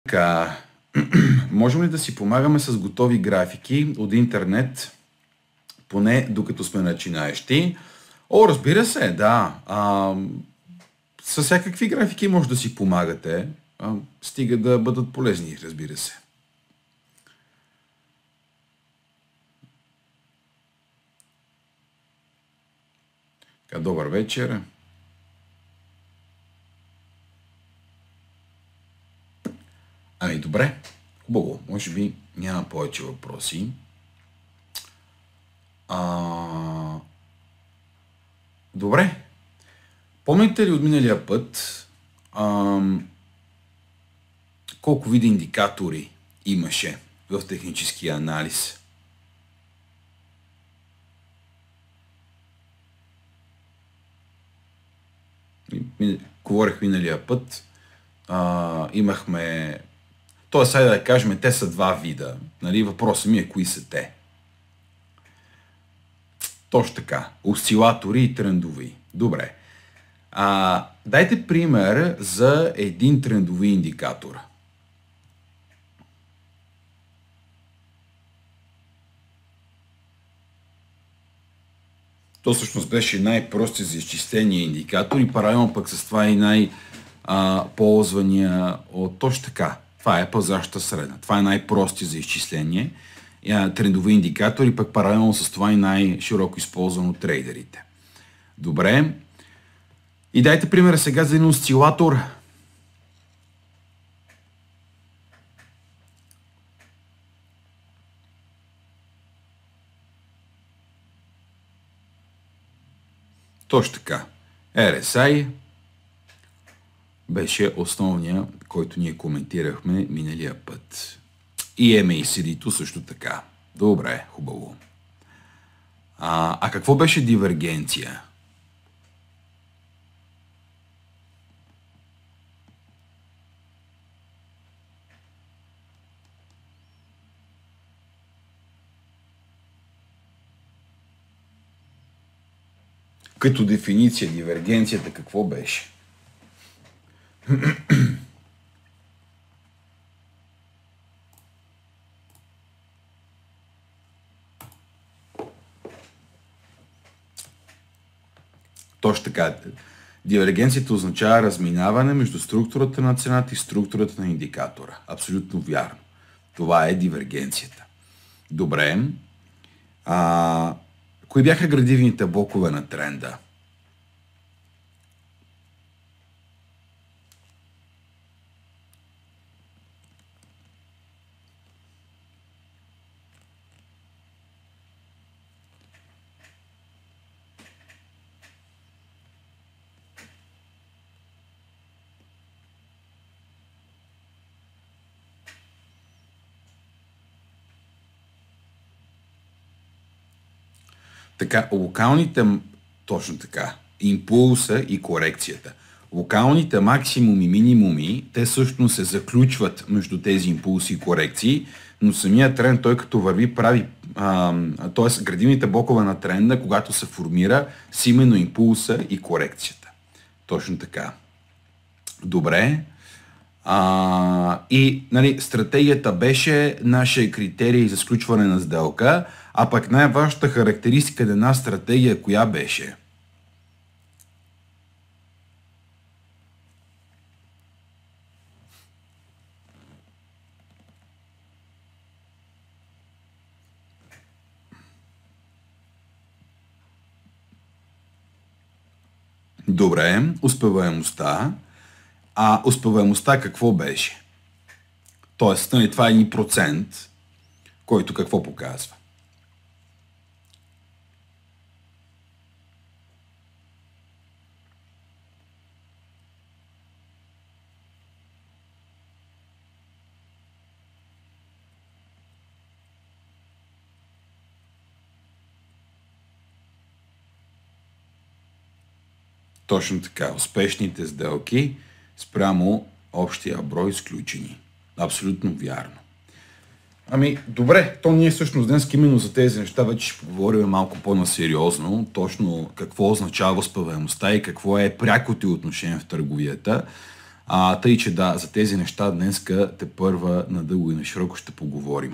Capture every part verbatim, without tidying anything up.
Така, можем ли да си помагаме с готови графики от интернет, поне докато сме начинаещи? О, разбира се, да. А, с всякакви графики може да си помагате, а, стига да бъдат полезни, разбира се. Така, добър вечер. Ами добре, хубаво, може би няма повече въпроси. А... Добре. Помните ли от миналия път а... колко вида индикатори имаше в техническия анализ? Говорих миналия път. А, имахме... Тоест, сайде да кажем, те са два вида. Нали? Въпросът ми е кои са те. Точно така. Осцилатори и трендови. Добре. А, дайте пример за един трендови индикатор. То всъщност беше най-прости за изчисление индикатор и паралелно пък с това и най-ползвания от точно така. Това е пазарната средна. Това е най-прости за изчисление. Трендови индикатори, пък паралелно с това и най-широко използван от трейдерите. Добре. И дайте пример сега за един осцилатор. Точно така. Ар Ес Ай беше основния, който ние коментирахме миналия път. И Ем Ей Си Ди-то също така. Добре, хубаво. А, а какво беше дивергенция? Като дефиниция, дивергенцията какво беше? Точно така. Дивергенцията означава разминаване между структурата на цената и структурата на индикатора. Абсолютно вярно. Това е дивергенцията. Добре. А, кои бяха градивните блокове на тренда? Така, локалните, точно така, импулса и корекцията. Локалните максимуми, минимуми, те всъщност се заключват между тези импулси и корекции, но самият тренд, той като върви, прави, т.е. градивните блокове на тренда, когато се формира, с именно импулса и корекцията. Точно така. Добре. А, и нали, стратегията беше нашия критерий за сключване на сделка, а пък най-важната характеристика на една стратегия, коя беше? Добре, успеваемостта. А успеваемостта какво беше? Тоест, нали, това е един процент, който какво показва? Точно така. Успешните сделки спрямо общия брой изключени. Абсолютно вярно. Ами, добре, то ние всъщност днес именно за тези неща вече ще поговорим малко по-насериозно, точно какво означава успеваемостта и какво е прякото отношение в търговията. А, тъй, че да, за тези неща днеска те първа надълго и на широко ще поговорим.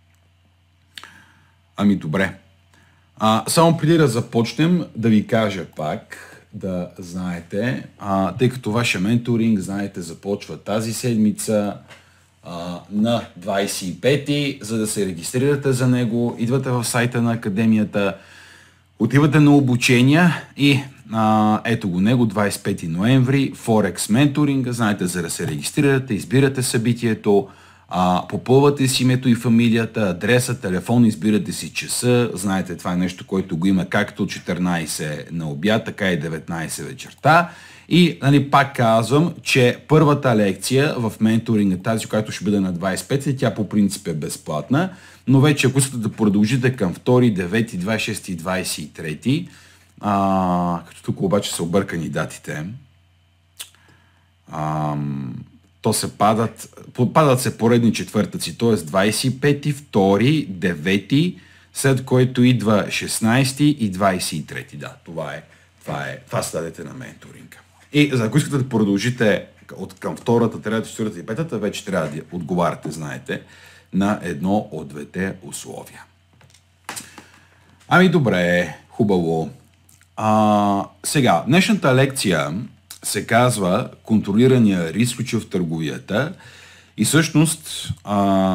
Ами добре. А, само преди да започнем, да ви кажа пак, да знаете, а, тъй като вашия менторинг, знаете, започва тази седмица а, на двадесет и пети, за да се регистрирате за него, идвате в сайта на академията, отивате на обучения и а, ето го него, двадесет и пети ноември, Forex менторинга, знаете, за да се регистрирате, избирате събитието, а, попълвате си името и фамилията, адреса, телефон, избирате си часа, знаете, това е нещо, което го има както от четиринадесет на обяд, така и деветнадесет вечерта. И нали, пак казвам, че първата лекция в менторинга, тази, която ще бъде на двадесет и пети, тя по принцип е безплатна, но вече ако искате да продължите към втори, девети, двадесет и шести и двадесет и трети, а, като тук обаче са объркани датите, а, то се падат, падат се поредни четвъртъци, т.е. двадесет и пети, втори, девети, след което идва шестнадесети и двадесет и трети. Да, това е, това е, това са дадете на менторинга. И за ако искате да продължите от към втората, третата, четвъртата и петата, вече трябва да отговаряте, знаете, на едно от двете условия. Ами добре, хубаво. А, сега, днешната лекция се казва контролирания риск в търговията и всъщност а,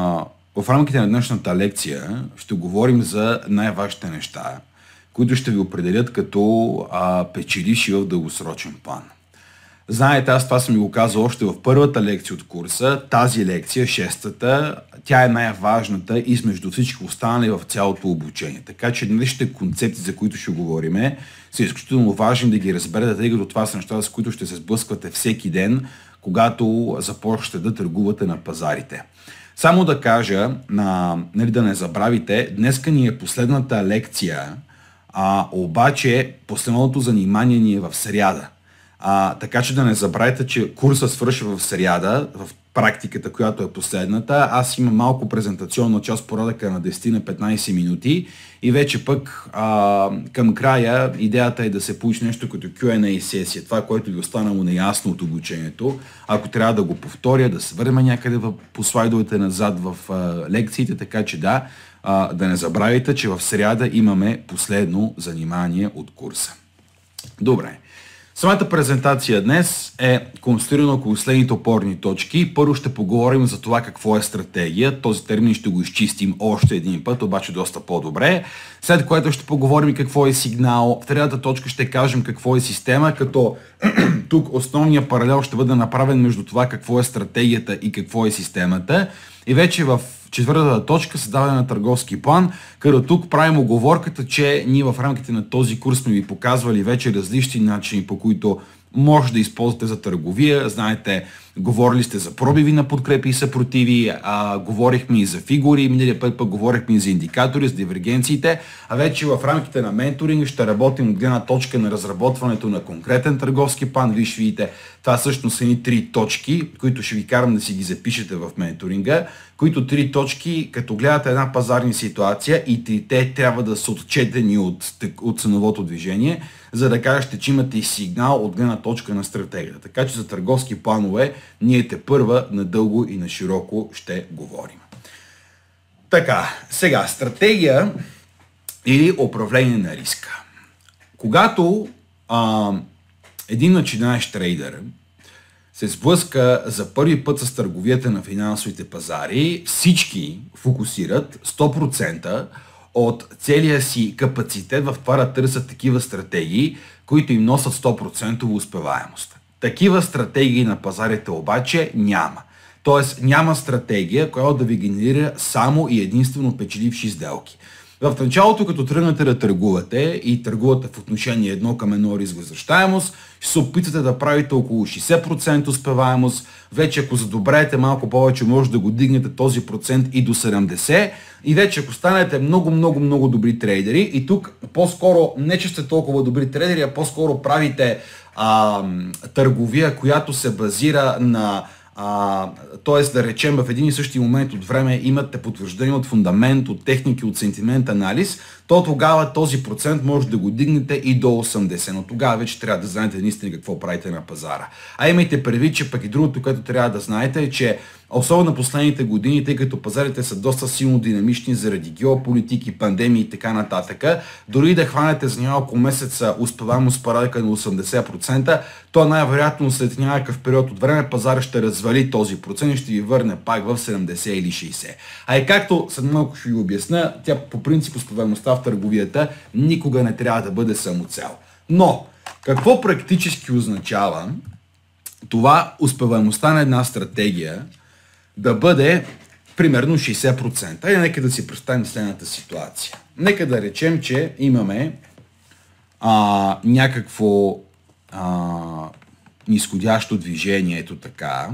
в рамките на днешната лекция ще говорим за най-важните неща, които ще ви определят като а, печеливши в дългосрочен план. Знаете, аз това съм ви го казал още в първата лекция от курса, тази лекция, шестата, тя е най-важната измежду всички останали в цялото обучение. Така че днешните концепции, за които ще говорим, са изключително важни да ги разберете, тъй като това са неща, с които ще се сблъсквате всеки ден, когато започнете да търгувате на пазарите. Само да кажа, на, нали, да не забравите, днеска ни е последната лекция, а, обаче последното занимание ни е в сряда. А, така че да не забравяйте, че курса свършва в сряда, в практиката, която е последната. Аз имам малко презентационна част, порядъка на десет на петнадесет минути и вече пък а, към края идеята е да се получи нещо като кю енд ей сесия, това, което ви останало неясно от обучението. Ако трябва да го повторя, да се върнем някъде по слайдовете назад в а, лекциите, така че да, а, да не забравяйте, че в сряда имаме последно занимание от курса. Добре. Самата презентация днес е конструирана около следните опорни точки. Първо ще поговорим за това какво е стратегия. Този термин ще го изчистим още един път, обаче доста по-добре. След което ще поговорим какво е сигнал. В третата точка ще кажем какво е система, като тук основният паралел ще бъде направен между това какво е стратегията и какво е системата. И вече в четвъртата точка създаване на търговски план, като тук правим оговорката, че ние в рамките на този курс сме ви показвали вече различни начини, по които може да използвате за търговия. Знаете, говорили сте за пробиви на подкрепи и съпротиви, а, говорихме и за фигури, миналия път пък говорихме и за индикатори, с дивергенциите, а вече в рамките на менторинг ще работим от гледна точка на разработването на конкретен търговски план. Виж, видите, това всъщност са ни три точки, които ще ви карам да си ги запишете в менторинга, които три точки, като гледате една пазарна ситуация и трите трябва да са отчетени от, от ценовото движение, за да кажете, че имате и сигнал от гледна точка на стратегията. Така че за търговски планове ние те първа надълго и на широко ще говорим. Така, сега стратегия или управление на риска. Когато а, един начинаещ трейдър се сблъска за първи път с търговията на финансовите пазари, всички фокусират сто процента от целия си капацитет в това да търсят такива стратегии, които им носят сто процента успеваемост. Такива стратегии на пазарите обаче няма. Тоест няма стратегия, която да ви генерира само и единствено печеливши сделки. В началото, като тръгнете да търгувате и търгувате в отношение едно към едно риск-възвръщаемост, ще се опитате да правите около шейсет процента успеваемост. Вече ако задобреете малко повече, може да го дигнете този процент и до седемдесет. И вече ако станете много, много, много добри трейдери, и тук по-скоро не че сте толкова добри трейдери, а по-скоро правите а, търговия, която се базира на А, тоест да речем в един и същи момент от време имате потвърждение от фундамент, от техники, от сентимент анализ, то тогава този процент може да го дигнете и до осемдесет, но тогава вече трябва да знаете наистина какво правите на пазара. А имайте предвид, че пък и другото, което трябва да знаете е, че особено на последните години, тъй като пазарите са доста силно динамични заради геополитики, пандемии и така нататък, дори да хванете за няколко месеца успеваемост парадика на осемдесет процента, то най-вероятно след някакъв период от време пазара ще развали този процент и ще ви върне пак в седемдесет или шейсет. А и както след малко ще ви обясня, тя по принцип успеваемостта в търговията никога не трябва да бъде самоцел. Но, какво практически означава това успеваемостта на една стратегия да бъде примерно шейсет процента? И нека да си представим следната ситуация. Нека да речем, че имаме а, някакво а, нисходящо движение, ето така.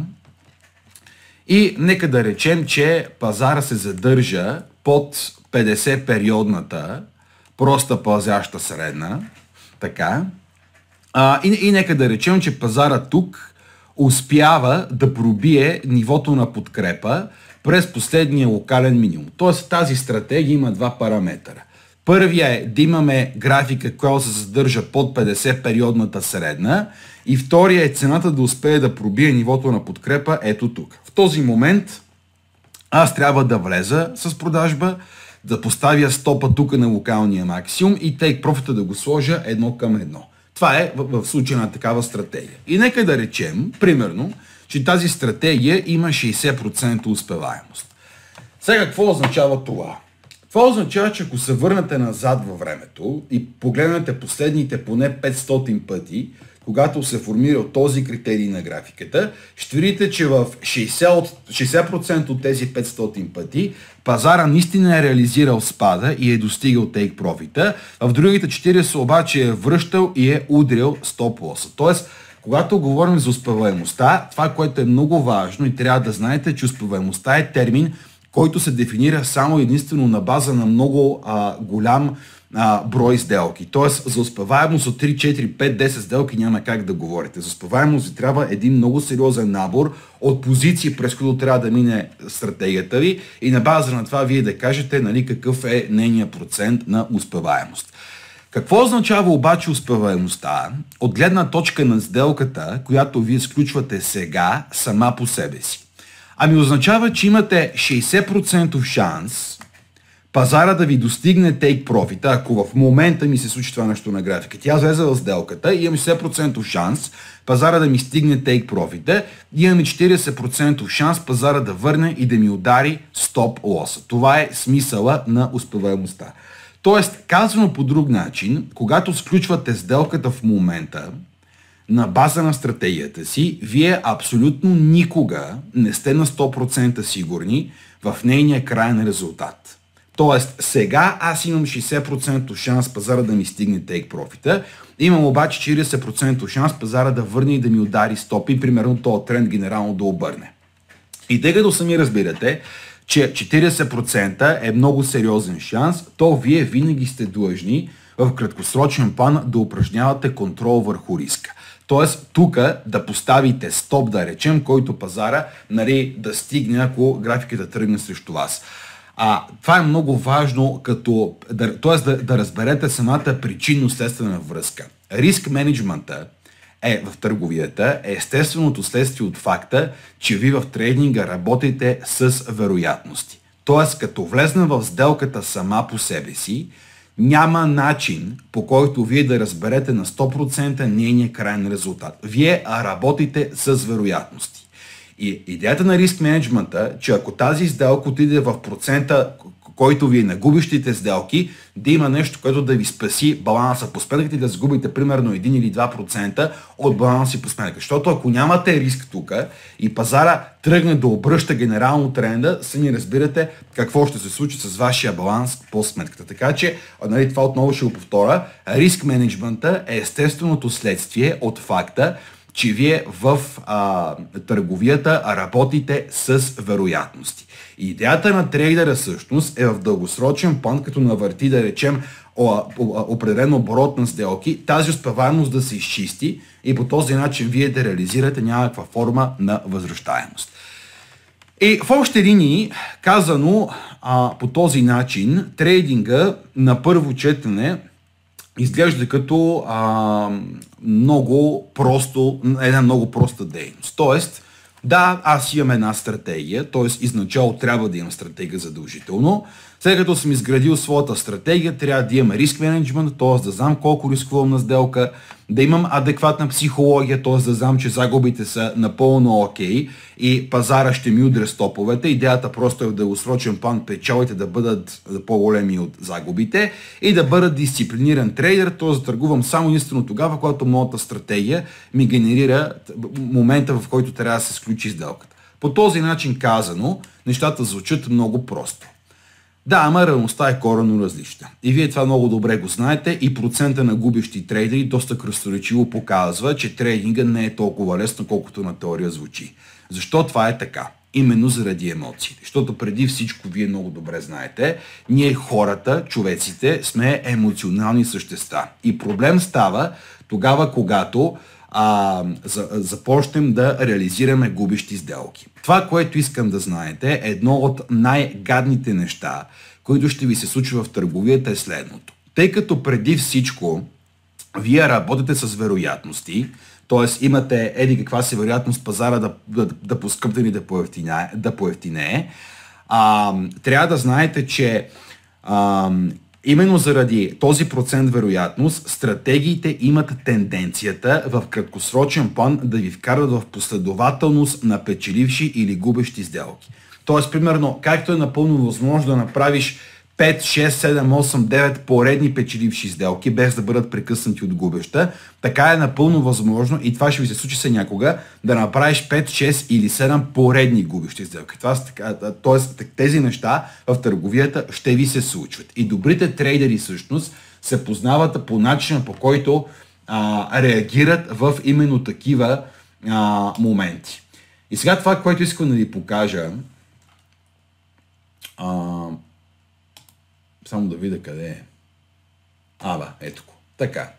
И нека да речем, че пазара се задържа под петдесет периодната проста пълзяща средна. Така. А, и, и нека да речем, че пазара тук успява да пробие нивото на подкрепа през последния локален минимум. Тоест тази стратегия има два параметъра. Първия е да имаме графика, която се задържа под петдесет периодната средна, и втория е цената да успее да пробие нивото на подкрепа ето тук. В този момент аз трябва да влеза с продажба, да поставя стопа тук на локалния максимум и тейк профита да го сложа едно към едно. Това е в, в случая на такава стратегия. И нека да речем, примерно, че тази стратегия има шейсет процента успеваемост. Сега какво означава това? Това означава, че ако се върнете назад във времето и погледнете последните поне петстотин пъти, когато се формира този критерий на графиката, ще видите, че в шейсет процента от тези петстотин пъти пазара наистина е реализирал спада и е достигал тейк профита, а в другите четиридесет обаче е връщал и е удрял стоп лоса. Тоест, когато говорим за успеваемостта, това, което е много важно и трябва да знаете, че успеваемостта е термин, който се дефинира само единствено на база на много а, голям а, брой сделки. Тоест за успеваемост от три, четири, пет, десет сделки няма как да говорите. За успеваемост ви трябва един много сериозен набор от позиции, през които трябва да мине стратегията ви и на база на това вие да кажете, нали, какъв е нейният процент на успеваемост. Какво означава обаче успеваемостта от гледна точка на сделката, която вие сключвате сега сама по себе си? Ами означава, че имате шейсет процента шанс пазара да ви достигне тейк профита, ако в момента ми се случи това нещо на графика. Тя влезе в сделката и имам шейсет процента шанс пазара да ми стигне тейк профита и имаме четиридесет процента шанс пазара да върне и да ми удари стоп лоса. Това е смисъла на успеваемостта. Тоест, казано по друг начин, когато сключвате сделката в момента, на база на стратегията си, вие абсолютно никога не сте на сто процента сигурни в нейния крайен резултат. Тоест, сега аз имам шейсет процента шанс пазара да ми стигне тейк профита, имам обаче четиридесет процента шанс пазара да върне и да ми удари стоп и примерно този тренд генерално да обърне. И тъй като сами разбирате, че четиридесет процента е много сериозен шанс, то вие винаги сте длъжни в краткосрочен план да упражнявате контрол върху риска. Тоест, тук да поставите стоп, да речем, който пазара, нали, да стигне, ако графиката тръгне срещу вас. А, това е много важно, като, да, т.е. да, да разберете самата причинно-следствена връзка. Риск менеджмента е в търговията е естественото следствие от факта, че ви в трейдинга работите с вероятности. Тоест, като влезна в сделката сама по себе си, няма начин, по който вие да разберете на сто процента нейния крайен резултат. Вие работите с вероятности. И идеята на риск менеджмента, че ако тази сделка отиде в процента, който ви е на губещите сделки, да има нещо, което да ви спаси баланса по сметката и да загубите примерно един или два процента от баланси по сметка. Защото ако нямате риск тук и пазара тръгне да обръща генерално тренда, сами разбирате какво ще се случи с вашия баланс по сметката. Така че, нали, това отново ще го повторя, риск менеджмента е естественото следствие от факта, че вие в а, търговията работите с вероятности. Идеята на трейдера всъщност е в дългосрочен план, като навърти, да речем, определен оборот на сделки, тази успеваемост да се изчисти и по този начин вие да реализирате някаква форма на възвръщаемост. И в общи линии, казано а, по този начин, трейдинга на първо четене изглежда като а, много просто, една много проста дейност. Тоест, да, аз имам една стратегия, т.е. изначало трябва да имам стратегия задължително. След като съм изградил своята стратегия, трябва да имам риск менеджмент, т.е. да знам колко рискувам на сделка, да имам адекватна психология, т.е. да знам, че загубите са напълно окей и пазара ще ми удря стоповете. Идеята просто е в дългосрочен план печалите да бъдат по-големи от загубите и да бъда дисциплиниран трейдер, т.е. да търгувам само единствено тогава, когато моята стратегия ми генерира момента, в който трябва да се сключи сделката. По този начин казано, нещата звучат много просто. Да, ама реалността е коренно различна. И вие това много добре го знаете и процента на губещи трейдери доста красноречиво показва, че трейдинга не е толкова лесно, колкото на теория звучи. Защо това е така? Именно заради емоциите. Защото преди всичко, вие много добре знаете, ние хората, човеците, сме емоционални същества. И проблем става тогава, когато а, за, започнем да реализираме губещи сделки. Това, което искам да знаете, е едно от най-гадните неща, които ще ви се случва в търговията, е следното. Тъй като преди всичко вие работите с вероятности, т.е. имате еди каква си вероятност пазара да, да, да поскъпне или да поевтинее, да поевтинее, а, трябва да знаете, че а, именно заради този процент вероятност, стратегиите имат тенденцията в краткосрочен план да ви вкарат в последователност на печеливши или губещи сделки. Тоест, примерно, както е напълно възможно да направиш пет, шест, седем, осем, девет поредни печеливши сделки, без да бъдат прекъснати от губеща, така е напълно възможно и това ще ви се случи се някога, да направиш пет, шест или седем поредни губещи сделки. Тоест, тези неща в търговията ще ви се случват. И добрите трейдери всъщност се познават по начина, по който а, реагират в именно такива а, моменти. И сега това, което искам да ви покажа, а, само да видя къде е. Аба, ето го. Така.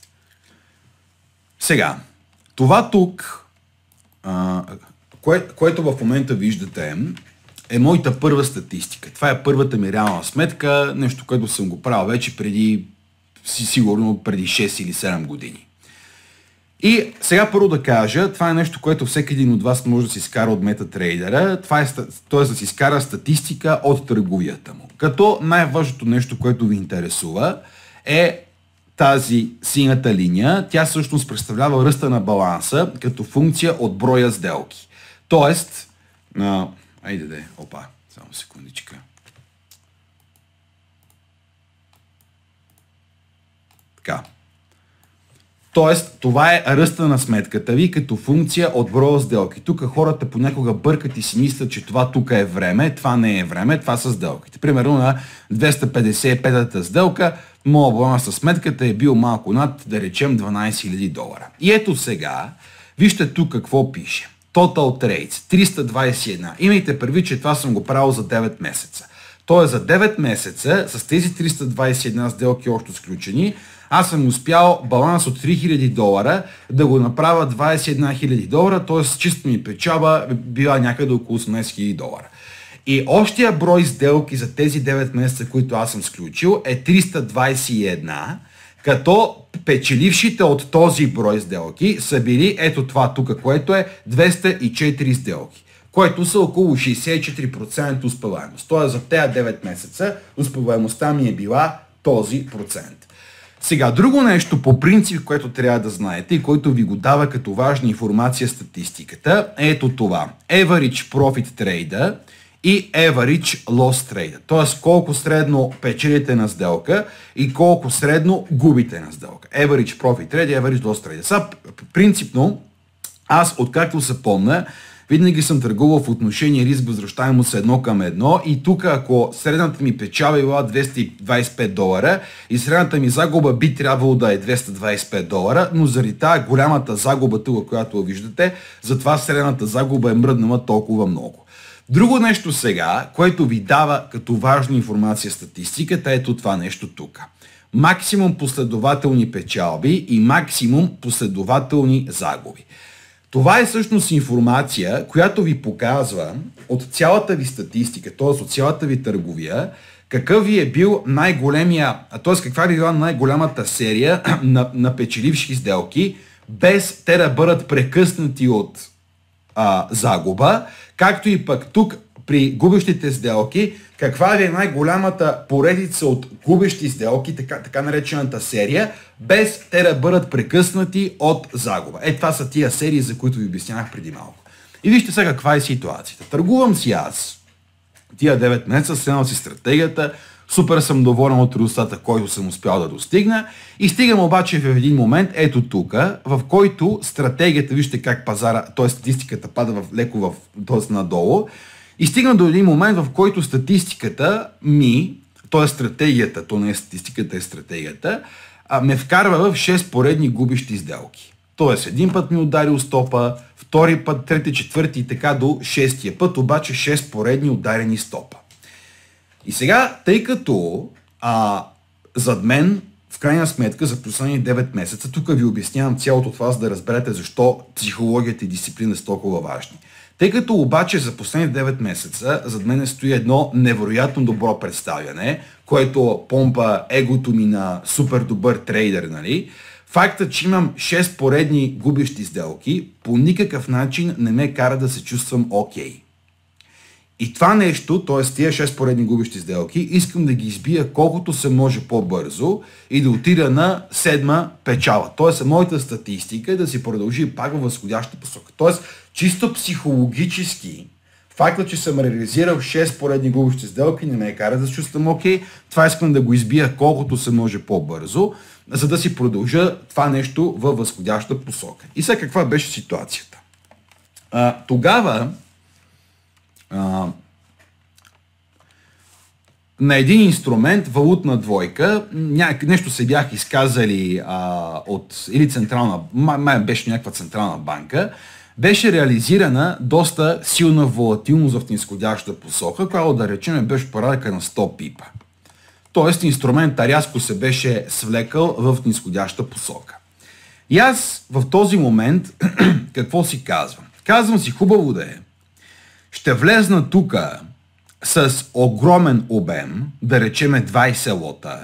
Сега, това тук, а, кое, което в момента виждате, е моята първа статистика. Това е първата ми реална сметка, нещо, което съм го правил вече преди, сигурно преди шест или седем години. И сега първо да кажа, това е нещо, което всеки един от вас може да си изкара от MetaTrader, това е, т.е. да си изкара статистика от търговията му. Като най-важното нещо, което ви интересува, е тази синята линия. Тя всъщност представлява ръста на баланса като функция от броя сделки. Тоест, а, айде де, опа, само секундичка. Така. Тоест, това е ръста на сметката ви като функция от броя сделки. Тук хората понякога бъркат и си мислят, че това тук е време, това не е време, това са сделките. Примерно на двеста петдесет и пета сделка, моят баланс на сметката е бил малко над, да речем, дванайсет хиляди долара. И ето сега, вижте тук какво пише. Total Trades, триста двайсет и една. Имайте предвид, че това съм го правил за девет месеца. Тоест за девет месеца, с тези триста двайсет и една сделки още сключени, аз съм успял баланс от три хиляди долара да го направя двайсет и една хиляди долара, т.е. чисто ми печалба била някъде около осемнайсет хиляди долара. И общия брой сделки за тези девет месеца, които аз съм сключил, е триста двайсет и една, като печелившите от този брой сделки са били ето това тук, което е двеста и четири сделки, което са около шейсет и четири процента успеваемост. Тоест за тези девет месеца успеваемостта ми е била този процент. Сега, друго нещо по принцип, което трябва да знаете и което ви го дава като важна информация статистиката, е ето това. Average Profit Trade и Average Loss Trade. Т.е. колко средно печелите на сделка и колко средно губите на сделка. Average Profit Trade и Average Loss Trade. Сега, принципно, аз откакто се помня, Винаги съм търгувал в отношение риск възвръщаемост едно към едно и тук ако средната ми печалба е била двеста и двадесет и пет долара и средната ми загуба би трябвало да е двеста двадесет и пет долара, но заради тази голямата загуба тук, която виждате, затова средната загуба е мръднала толкова много. Друго нещо сега, което ви дава като важна информация статистиката, ето това нещо тук. Максимум последователни печалби и максимум последователни загуби. Това е всъщност информация, която ви показва от цялата ви статистика, т.е. от цялата ви търговия, какъв ви е бил най-големия, т.е. каква ви е била най-голямата серия на, на печеливши сделки, без те да бъдат прекъснати от а, загуба, както и пък тук при губещите сделки, каква е най-голямата поредица от губещи сделки, така, така наречената серия, без те да бъдат прекъснати от загуба. Е, това са тия серии, за които ви обяснявах преди малко. И вижте сега каква е ситуацията. Търгувам си аз тия девет месеца, следвам си стратегията, супер съм доволен от резултата, който съм успял да достигна и стигам обаче в един момент, ето тук, в който стратегията, вижте как пазара, т.е. статистиката пада в, леко в, т.е. надолу, и стигна до един момент, в който статистиката ми, т.е. стратегията, то не е статистиката, е стратегията, а, ме вкарва в шест поредни губещи сделки. Тоест един път ми ударил стопа, втори път, трети, четвърти и така до шестия път, обаче шест поредни ударени стопа. И сега, тъй като а, зад мен, в крайна сметка, за последните девет месеца, тук ви обяснявам цялото това, за да разберете защо психологията и дисциплина са толкова важни. Тъй като обаче за последните девет месеца зад мен стои едно невероятно добро представяне, което помпа егото ми на супер добър трейдер, нали? Фактът, че имам шест поредни губещи сделки, по никакъв начин не ме кара да се чувствам окей. И това нещо, т.е. тия шест поредни губещи сделки, искам да ги избия колкото се може по-бързо и да отида на седма печала. Т.е. моята статистика е да си продължи пак във възходяща посока. Т.е. чисто психологически, фактът, че съм реализирал шест поредни губещи сделки, не ме кара да се чувствам окей. Това искам да го избия колкото се може по-бързо, за да си продължа това нещо във възходяща посока. И сега каква беше ситуацията? А, тогава а, на един инструмент, валутна двойка, ня... нещо се бях изказали а, от или централна, май беше някаква централна банка, беше реализирана доста силна волатилност в нисходяща посока, която да речем беше порядъка на сто пипа. Тоест инструментът рязко се беше свлекал в нисходяща посока. И аз в този момент какво си казвам? Казвам си хубаво да е. Ще влезна тук с огромен обем, да речеме двадесет лота,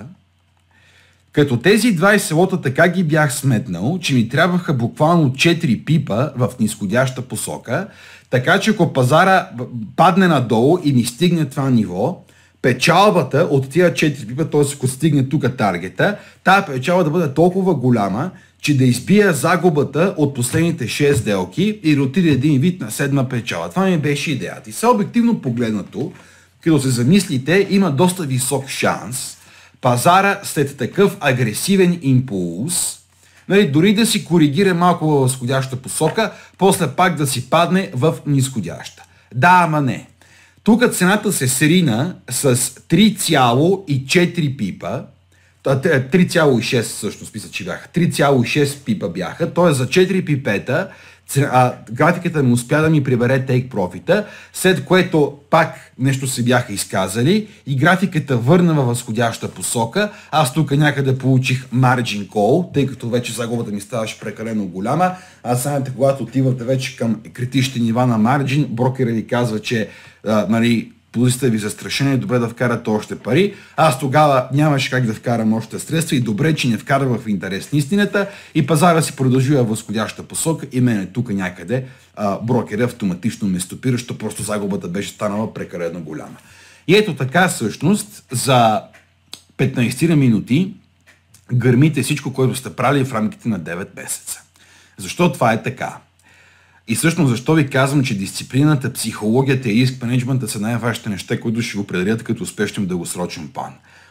като тези двадесет лота така ги бях сметнал, че ми трябваха буквално четири пипа в нисходяща посока, така че ако пазара падне надолу и ми стигне това ниво, печалбата от тия четири пипа, т.е. ако стигне тук таргета, тази печалба да бъде толкова голяма, че да избия загубата от последните шест сделки и да отиде един вид на седма печалба. Това ми беше идеята. И сега обективно погледнато, като се замислите, има доста висок шанс пазара след такъв агресивен импулс, нали, дори да си коригира малко във възходяща посока, после пак да си падне в нисходяща. Да, ама не. Тук цената се срина с три цяло и четири пипа, три цяло и шест всъщност мисля, че бяха, три цяло и шест пипа бяха, т.е. за четири пипета а, графиката ми успя да ми прибере take profit-а, след което пак нещо се бяха изказали и графиката върна във възходяща посока. Аз тук някъде получих margin call, тъй като вече загубата ми ставаше прекалено голяма. А знаете, когато отивате вече към критичните нива на margin, брокера ви казва, че а, нали, позицията ви застрашена, добре да вкарате още пари. Аз тогава нямаше как да вкарам още средства и добре, че не вкарвах в интерес на истината и пазара си продължи във възходяща посока и мене тук някъде а, брокера автоматично ме стопира, защото просто загубата беше станала прекалено голяма. И ето така всъщност за петнайсет минути гърмите всичко, което сте правили в рамките на девет месеца. Защо това е така? И всъщност защо ви казвам, че дисциплината, психологията и риск менеджмента са най-важните неща, които ще ви определят като успешен дългосрочен план.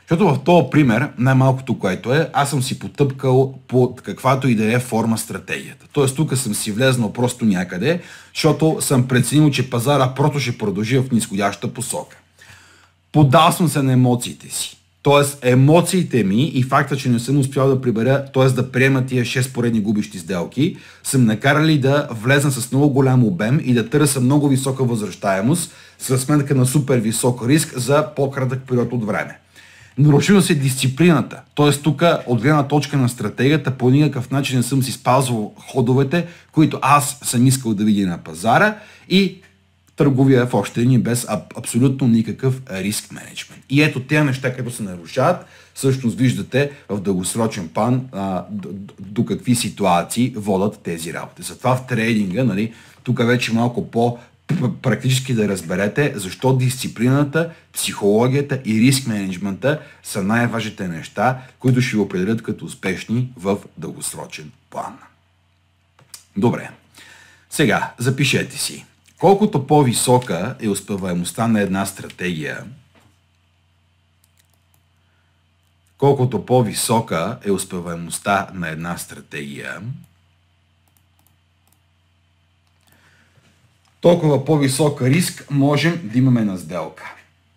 Защото в този пример, най-малкото което е, аз съм си потъпкал под каквато и да е форма стратегията. Тоест тук съм си влезнал просто някъде, защото съм преценил, че пазара просто ще продължи в нисходяща посока. Поддал съм се на емоциите си. Тоест емоциите ми и факта, че не съм успял да прибера, т.е. да приема тия шест поредни губещи сделки, съм накарали да влезна с много голям обем и да търся много висока възвръщаемост, с сметка на супер висок риск за по-кратък период от време. Нарушила се дисциплината, т.е. тук от гледна точка на стратегията по никакъв начин не съм си спазвал ходовете, които аз съм искал да видя на пазара и търговия в общи линии без абсолютно никакъв риск менеджмент. И ето тези неща, като се нарушават, всъщност виждате в дългосрочен план а, до, до какви ситуации водят тези работи. Затова в трейдинга, нали, тук вече малко по практически да разберете защо дисциплината, психологията и риск менеджмента са най-важните неща, които ще ви определят като успешни в дългосрочен план. Добре. Сега, запишете си. Колкото по-висока е успеваемостта на една стратегия, колкото по-висока е успеваемостта на една стратегия, толкова по-висок риск можем да имаме на сделка.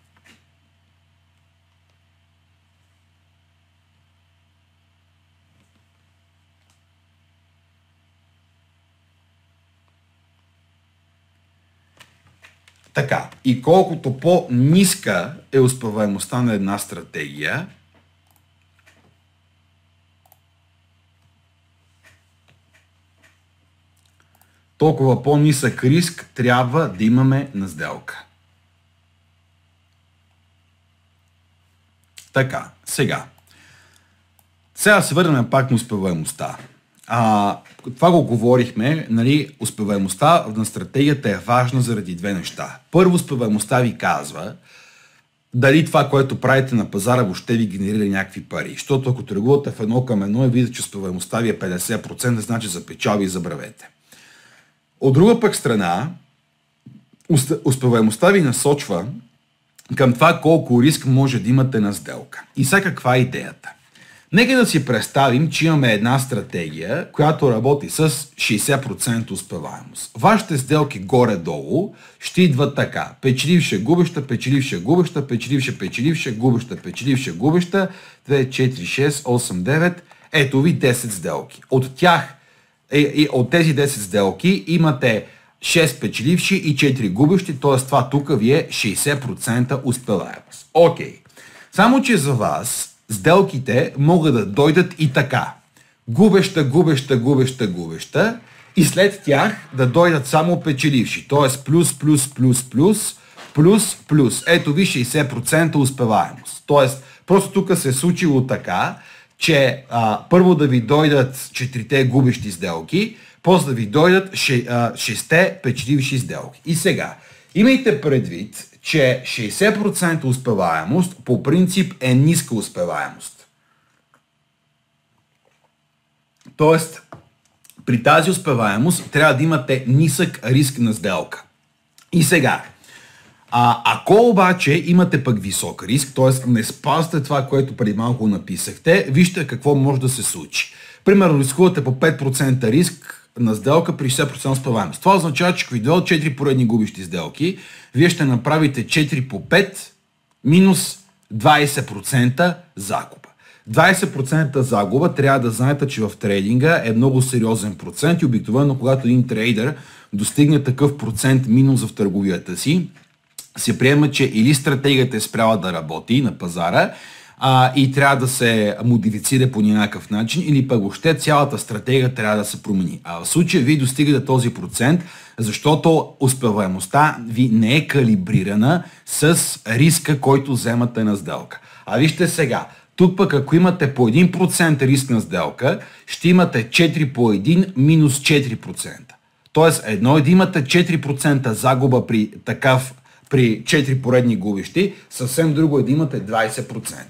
Така, и колкото по-ниска е успеваемостта на една стратегия, толкова по-нисък риск трябва да имаме на сделка. Така, сега. Сега се върнем пак на успеваемостта. А, това го говорихме, нали, успеваемостта на стратегията е важна заради две неща. Първо, успеваемостта ви казва дали това, което правите на пазара, въобще ви генерира някакви пари. Защото ако търгувате в едно към едно и видите, че успеваемостта ви е петдесет процента, значи за печалби и забравете. От друга пък страна, успеваемостта ви насочва към това колко риск може да имате на сделка. И сега каква е идеята? Нека да си представим, че имаме една стратегия, която работи с шейсет процента успеваемост. Вашите сделки горе-долу ще идват така. Печеливша, губеща, печеливша, губеща, печеливша, печеливша, губеща, печеливша, губеща, две, четири, шест, осем, девет. Ето ви десет сделки. От тях, от тези десет сделки имате шест печеливши и четири губещи, т.е. това тук ви е шейсет процента успеваемост. Окей. Само че за вас сделките могат да дойдат и така. Губеща, губеща, губеща, губеща и след тях да дойдат само печеливши. Т.е. плюс, плюс, плюс, плюс, плюс, плюс. Ето ви шейсет процента успеваемост. Т.е. просто тук се е случило така, че а, първо да ви дойдат четирите губещи сделки, после да ви дойдат шесте печеливши сделки. И сега, имайте предвид, че шейсет процента успеваемост по принцип е ниска успеваемост. Тоест, при тази успеваемост трябва да имате нисък риск на сделка. И сега, а, ако обаче имате пък висок риск, т.е. не спазвате това, което преди малко написахте, вижте какво може да се случи. Примерно, рискувате по пет процента риск на сделка при шейсет процента успеваемост. Това означава, че ако ви дойдат четири поредни губещи сделки, вие ще направите четири по пет минус двайсет процента загуба. двайсет процента загуба трябва да знаете, че в трейдинга е много сериозен процент и обикновено, когато един трейдер достигне такъв процент минус в търговията си, се приема, че или стратегията е спряла да работи на пазара, а, и трябва да се модифицира по някакъв начин, или пък въобще цялата стратегия трябва да се промени. А в случая ви достигате този процент, защото успеваемостта ви не е калибрирана с риска, който вземате на сделка. А вижте сега, тук пък ако имате по един процент риск на сделка, ще имате четири по един минус четири процента. Тоест едно е да имате четири процента загуба при такъв, при четири поредни губещи, съвсем друго е да имате двайсет процента.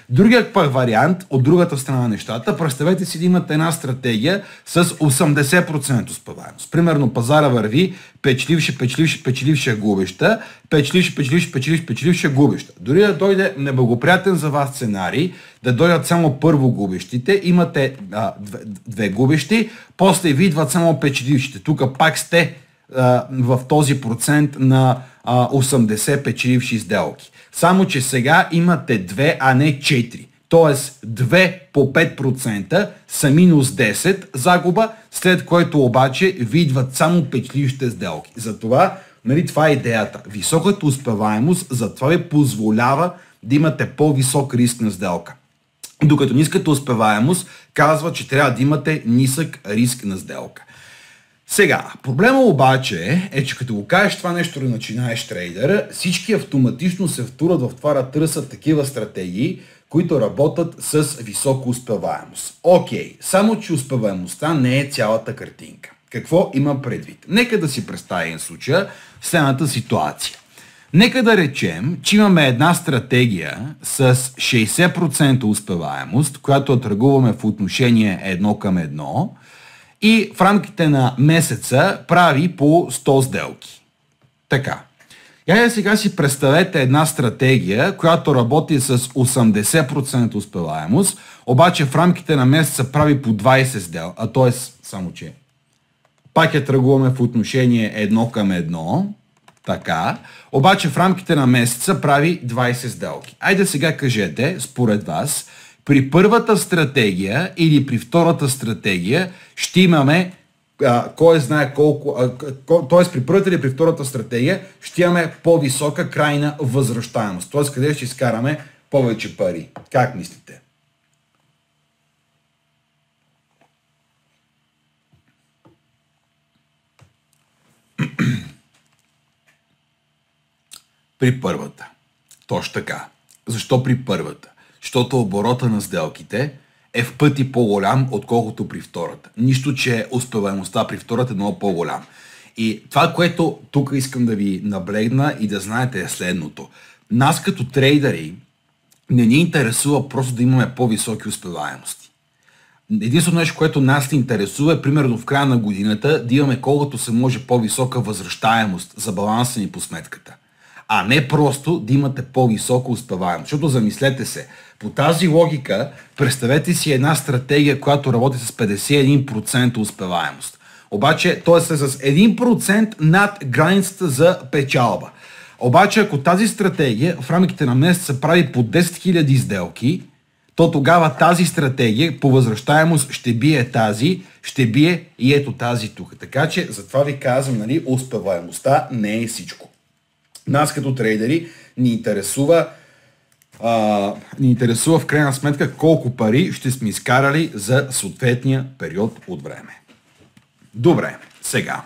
Другият пък вариант, от другата страна на нещата, представете си да имате една стратегия с осемдесет процента успеваемост. Примерно пазара върви печеливше, печеливше, печеливше, губеща, печеливше, печеливше, печеливше, печеливше, губеща. Дори да дойде неблагоприятен за вас сценарий, да дойдат само първо губещите, имате а, две, две губещи, после ви идват само печелившите. Тук пак сте а, в този процент на а, осемдесет печеливши сделки. Само че сега имате две, а не четири. Тоест две по пет процента са минус десет загуба, след което обаче ви идват само печелившите сделки. Затова, нали, това е идеята. Високата успеваемост затова ви позволява да имате по-висок риск на сделка. Докато ниската успеваемост казва, че трябва да имате нисък риск на сделка. Сега, проблема обаче е, че като го кажеш това нещо да начинаеш трейдера, всички автоматично се втурат в това да търсят такива стратегии, които работят с висока успеваемост. Окей, само че успеваемостта не е цялата картинка. Какво има предвид? Нека да си представим случая следната ситуация. Нека да речем, че имаме една стратегия с шейсет процента успеваемост, която търгуваме в отношение едно към едно, и в рамките на месеца прави по сто сделки. Така. Я сега си представете една стратегия, която работи с осемдесет процента успеваемост, обаче в рамките на месеца прави по двайсет сделки, а т.е. само че пак я търгуваме в отношение едно към едно, така, обаче в рамките на месеца прави двайсет сделки. Айде сега кажете, според вас, при първата стратегия или при втората стратегия ще имаме а, кой знае колко, т.е. при първата или при втората стратегия ще имаме по-висока крайна възвръщаемост. Т.е. къде ще изкараме повече пари. Как мислите? При първата. Точно така. Защо при първата? Защото оборота на сделките е в пъти по-голям, отколкото при втората. Нищо, че успеваемостта при втората е много по-голям. И това, което тук искам да ви наблегна и да знаете е следното. Нас като трейдери не ни интересува просто да имаме по-високи успеваемости. Единственото нещо, което нас ни интересува е примерно в края на годината да имаме колкото се може по-висока възвръщаемост за баланса ни по сметката. А не просто да имате по-висока успеваемост. Защото замислете се, по тази логика представете си една стратегия, която работи с петдесет и един процента успеваемост. Обаче, т.е. с един процент над границата за печалба. Обаче, ако тази стратегия в рамките на месеца прави по десет хиляди сделки, то тогава тази стратегия по възвръщаемост ще бие тази, ще бие и ето тази тук. Така че, затова ви казвам, нали, успеваемостта не е всичко. Нас като трейдери ни интересува, а, ни интересува в крайна сметка колко пари ще сме изкарали за съответния период от време. Добре, сега.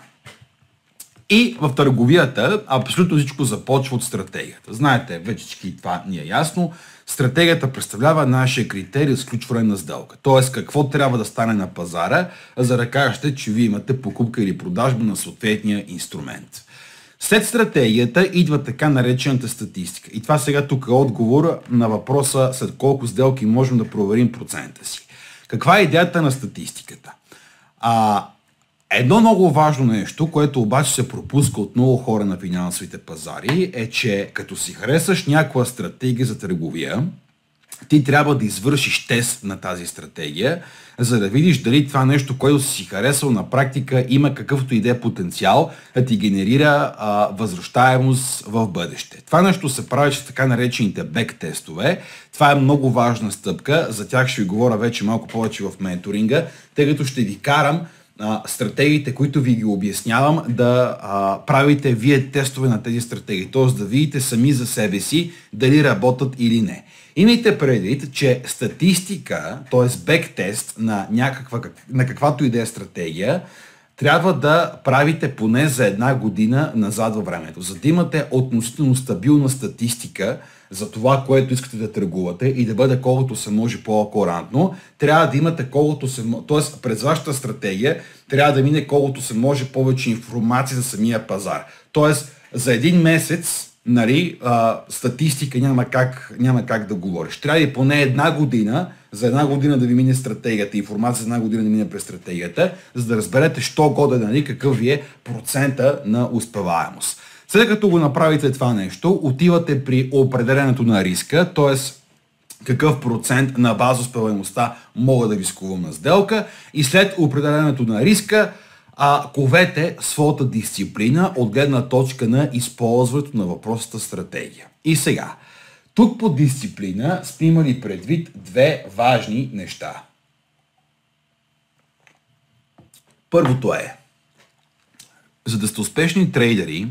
И в търговията абсолютно всичко започва от стратегията. Знаете, вече това ни е ясно. Стратегията представлява нашия критерий за сключване на сделка. Тоест какво трябва да стане на пазара, за да кажете, че вие имате покупка или продажба на съответния инструмент. След стратегията идва така наречената статистика. И това сега тук е отговор на въпроса след колко сделки можем да проверим процента си. Каква е идеята на статистиката? А, едно много важно нещо, което обаче се пропуска от много хора на финансовите пазари, е, че като си харесаш някаква стратегия за търговия, ти трябва да извършиш тест на тази стратегия, за да видиш дали това нещо, което си харесал на практика, има какъвто и да е потенциал да ти генерира а, възвръщаемост в бъдеще. Това нещо се прави с така наречените бек тестове. Това е много важна стъпка. За тях ще ви говоря вече малко повече в менторинга, тъй като ще ви карам а, стратегиите, които ви ги обяснявам, да а, правите вие тестове на тези стратегии. Т.е. да видите сами за себе си дали работят или не. Имайте предвид, че статистика, т.е. бектест на, някаква, на каквато и да е стратегия, трябва да правите поне за една година назад във времето. За да имате относително стабилна статистика за това, което искате да търгувате и да бъде колкото се може по-акуратно, трябва да имате колкото се може, т.е. през вашата стратегия трябва да мине колкото се може повече информация за самия пазар. Т.е. за един месец нали, а, статистика няма как, няма как да говориш. Трябва и поне една година, за една година да ви мине стратегията, информация за една година да мине през стратегията, за да разберете, що годе, нали, какъв ви е процента на успеваемост. След като го направите това нещо, отивате при определенето на риска, т.е. какъв процент на база успеваемостта мога да рискувам на сделка, и след определенето на риска, а, ковете своята дисциплина от гледна точка на използването на въпросната стратегия. И сега, тук по дисциплина сме имали предвид две важни неща. Първото е, за да сте успешни трейдери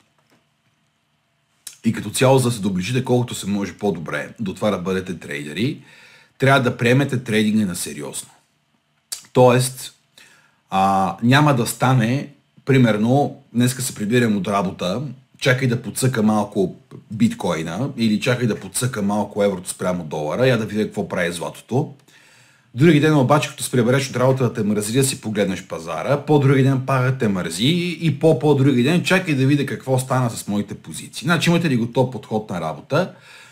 и като цяло за да се доближите колкото се може по-добре до това да бъдете трейдери, трябва да приемете трейдинга на сериозно. Тоест, А, няма да стане, примерно, днеска се прибирам от работа, чакай да подсъка малко биткоина или чакай да подсъка малко еврото спрямо долара, я да видя какво прави златото. Други ден обаче, като се прибереш от работа да те мързи, да си погледнеш пазара, по-други ден пак те мързи и по-по-други ден чакай да видя какво стана с моите позиции. Значи имате ли готов подход на работа?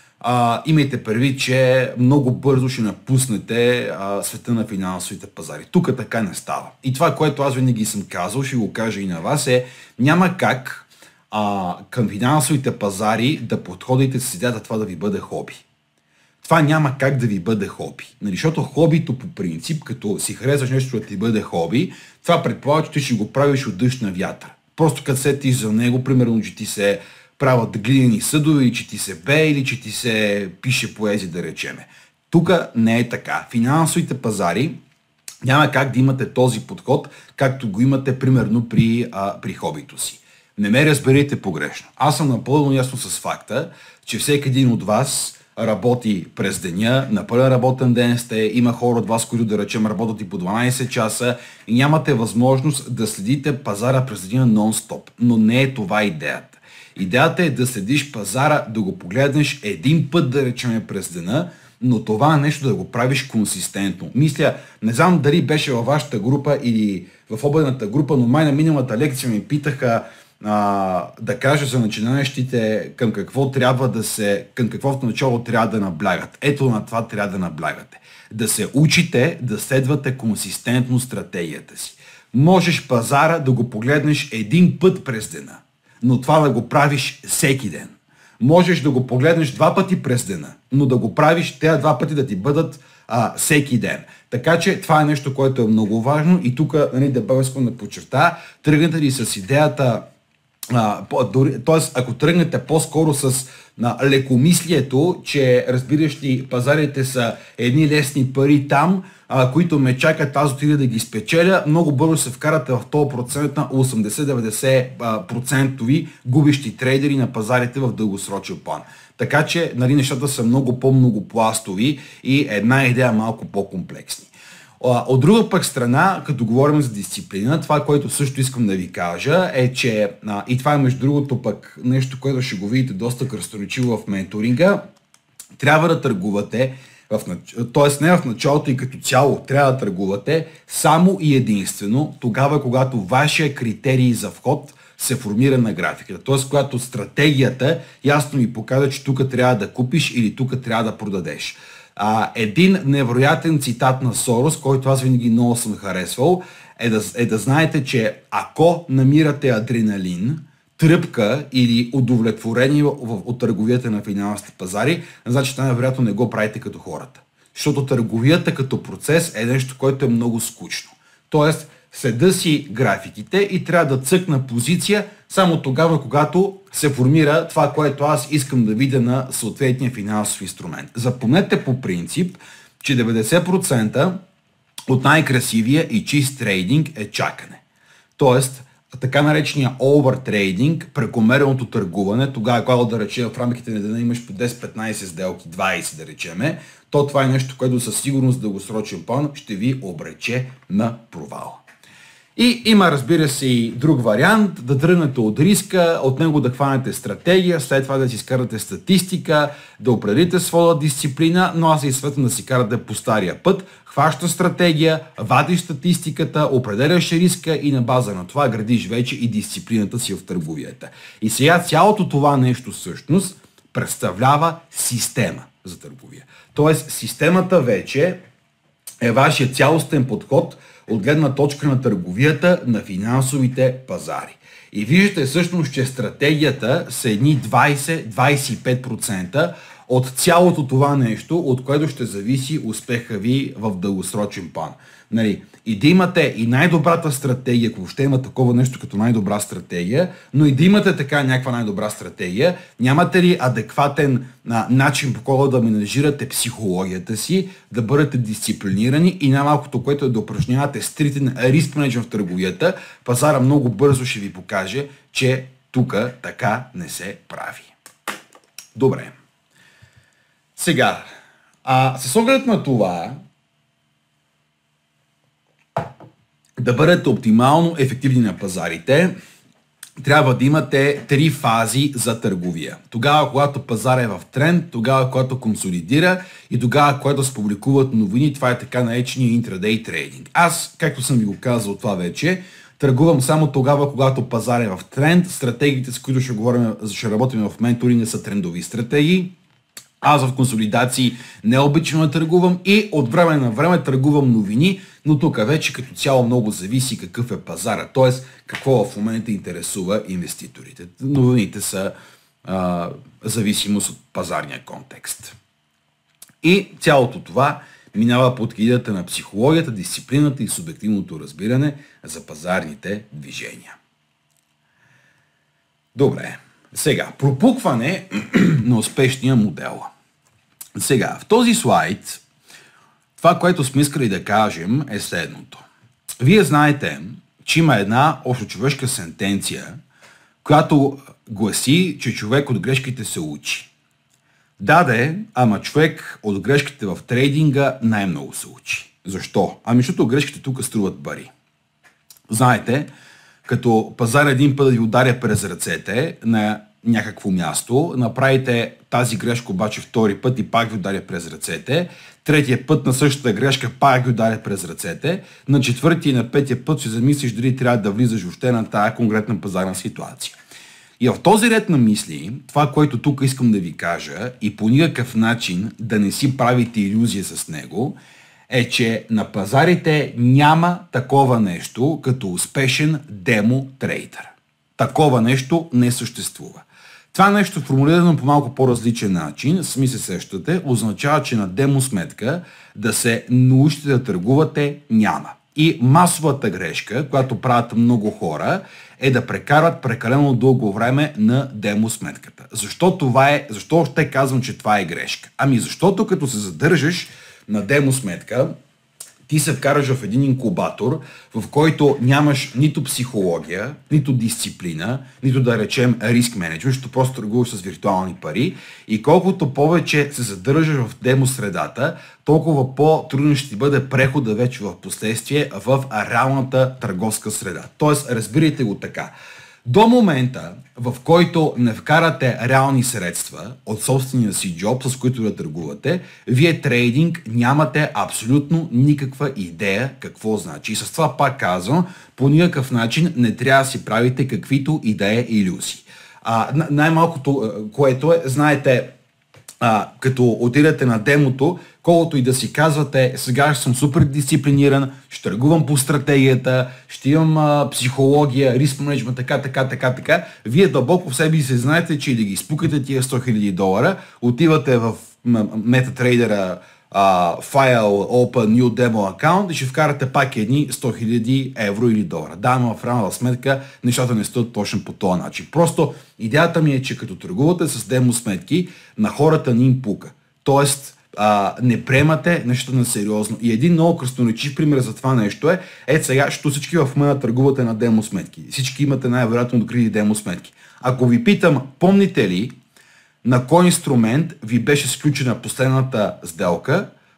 А, имайте предвид, че много бързо ще напуснете а, света на финансовите пазари. Тук така не става. И това, което аз винаги съм казал, ще го кажа и на вас, е няма как а, към финансовите пазари да подходите с идеята това да ви бъде хоби. Това няма как да ви бъде хоби. Нали, защото хобито по принцип, като си харесваш нещо да ти бъде хоби, това предполага, че ти ще го правиш от дъжд на вятър. Просто като сетиш за него, примерно, че ти се правят глинени съдове, или че ти се бе, или че ти се пише поезия, да речеме. Тук не е така. Финансовите пазари няма как да имате този подход, както го имате примерно при, а, при хобито си. Не ме разберете погрешно. Аз съм напълно ясно с факта, че всеки един от вас работи през деня, на пълен работен ден сте, има хора от вас, които да речем работят и по дванайсет часа и нямате възможност да следите пазара през деня нон-стоп. Но не е това идеята. Идеята е да следиш пазара, да го погледнеш един път, да речем, през деня, но това нещо да го правиш консистентно. Мисля, не знам дали беше във вашата група или в обедната група, но май на миналата лекция ми питаха а, да кажа за начинаещите към какво трябва да се, към какво в начало трябва да наблягат. Ето на това трябва да наблягате. Да се учите да следвате консистентно стратегията си. Можеш пазара да го погледнеш един път през деня, но това да го правиш всеки ден. Можеш да го погледнеш два пъти през деня, но да го правиш тези два пъти да ти бъдат а, всеки ден. Така че това е нещо, което е много важно и тук, нали, дебел искам да подчертая, тръгнете ли с идеята, т.е. ако тръгнете по-скоро с на лекомислието, че разбираш ли, пазарите са едни лесни пари там, а, които ме чакат, аз отида да ги спечеля, много бързо се вкарате в този процент на осемдесет-деветдесет процента губещи трейдери на пазарите в дългосрочен план. Така че, нали, нещата са много по-многопластови и една идея малко по-комплексни. От друга пък страна, като говорим за дисциплина, това, което също искам да ви кажа е, че а, и това е между другото пък нещо, което ще го видите доста кръстоничиво в менторинга, трябва да търгувате, т.е. не в началото и като цяло, трябва да търгувате само и единствено тогава, когато вашия критерий за вход се формира на графиката. Т.е. когато стратегията ясно ви показва, че тук трябва да купиш или тук трябва да продадеш. А, един невероятен цитат на Сорос, който аз винаги много съм харесвал, е да, е да знаете, че ако намирате адреналин, тръпка или удовлетворение от търговията на финансовите пазари, значи най-вероятно не го правите като хората. Защото търговията като процес е нещо, което е много скучно. Тоест, следа си графиките и трябва да цъкна позиция само тогава, когато се формира това, което аз искам да видя на съответния финансов инструмент. Запомнете по принцип, че деветдесет процента от най-красивия и чист трейдинг е чакане. Тоест, така наречения овертрейдинг, прекомерното търгуване, тогава, когато да речем в рамките на деня имаш по десет-петнайсет сделки, двайсет да речеме, то това е нещо, което със сигурност в дългосрочен план ще ви обрече на провал. И има, разбира се, и друг вариант, да тръгнете от риска, от него да хванете стратегия, след това да си изкарате статистика, да определите своя дисциплина, но аз и съветвам да си карате по стария път. Хващаш стратегия, вадиш статистиката, определяш риска и на база на това градиш вече и дисциплината си в търговията. И сега цялото това нещо всъщност представлява система за търговия. Тоест системата вече е вашия цялостен подход от гледна точка на търговията на финансовите пазари. И виждате всъщност, че стратегията са едни двайсет до двайсет и пет процента от цялото това нещо, от което ще зависи успеха ви в дългосрочен план. Нали, и да имате и най-добрата стратегия, ако въобще има такова нещо като най-добра стратегия, но и да имате така някаква най-добра стратегия, нямате ли адекватен а, начин по който да менажирате психологията си, да бъдете дисциплинирани и най-малкото, което е да упражнявате стриктен риск менеджмент в търговията, пазара много бързо ще ви покаже, че тук така не се прави. Добре. Сега, а, с оглед на това, да бъдете оптимално ефективни на пазарите, трябва да имате три фази за търговия. Тогава, когато пазар е в тренд, тогава, когато консолидира и тогава, когато се публикуват новини, това е така наречения интрадей трейдинг. Аз, както съм ви го казал това вече, търгувам само тогава, когато пазар е в тренд. Стратегиите, с които ще говорим, ще работим в менторинга, са трендови стратегии. Аз в консолидации не обичам да търгувам и от време на време търгувам новини, но тук вече като цяло много зависи какъв е пазара, т.е. какво в момента интересува инвеститорите. Новините са а, зависимост от пазарния контекст. И цялото това минава под гидата на психологията, дисциплината и субективното разбиране за пазарните движения. Добре. Сега, пропукване на успешния модел. Сега, в този слайд, това, което сме искали да кажем, е следното. Вие знаете, че има една общочовешка сентенция, която гласи, че човек от грешките се учи. Да, де, ама човек от грешките в трейдинга най-много се учи. Защо? Ами защото грешките тук струват пари. Знаете, като пазар един път да ви ударя през ръцете на някакво място, направите тази грешка обаче втори път и пак ви ударя през ръцете, третия път на същата грешка пак ви ударя през ръцете, на четвъртия и на петия път ще замислиш дали трябва да влизаш въобще на тая конкретна пазарна ситуация. И в този ред на мисли, това, което тук искам да ви кажа и по никакъв начин да не си правите илюзия с него, е, че на пазарите няма такова нещо като успешен демо трейдър. Такова нещо не съществува. Това нещо, формулирано по малко по-различен начин, сами се сещате, означава, че на демо сметка да се научите да търгувате няма. И масовата грешка, която правят много хора, е да прекарат прекалено дълго време на демо сметката. Защо това е, защо още казвам, че това е грешка? Ами защото като се задържаш на демо сметка, ти се вкараш в един инкубатор, в който нямаш нито психология, нито дисциплина, нито да речем риск менеджмент, защото просто търгуваш с виртуални пари и колкото повече се задържаш в демо средата, толкова по-трудно ще ти бъде прехода вече в последствие в реалната търговска среда. Тоест, разбирайте го така. До момента, в който не вкарате реални средства от собствения си джоб, с които да търгувате, вие трейдинг нямате абсолютно никаква идея какво значи. И с това пак казвам, по никакъв начин не трябва да си правите каквито и да е илюзии. А, най-малкото, което е, знаете, а, като отидете на демото, колкото и да си казвате, сега ще съм супер дисциплиниран, ще търгувам по стратегията, ще имам а, психология, риск менеджмент, така, така, така, така, вие дълбоко в себе си знаете, че и да ги изпукате тия сто хиляди долара, отивате в MetaTrader uh, File Open New Demo Account и ще вкарате пак едни сто хиляди евро или долара. Да, но в реална сметка нещата не стоят точно по този начин. Просто идеята ми е, че като търгувате с демо сметки, на хората не им пука. Тоест, а, не приемате нещо на сериозно. И един много красноречив пример за това нещо е, ето сега, защото всички в момента търгувате на демо сметки. Всички имате най-вероятно открити демо сметки. Ако ви питам, помните ли на кой инструмент ви беше сключена последната сделка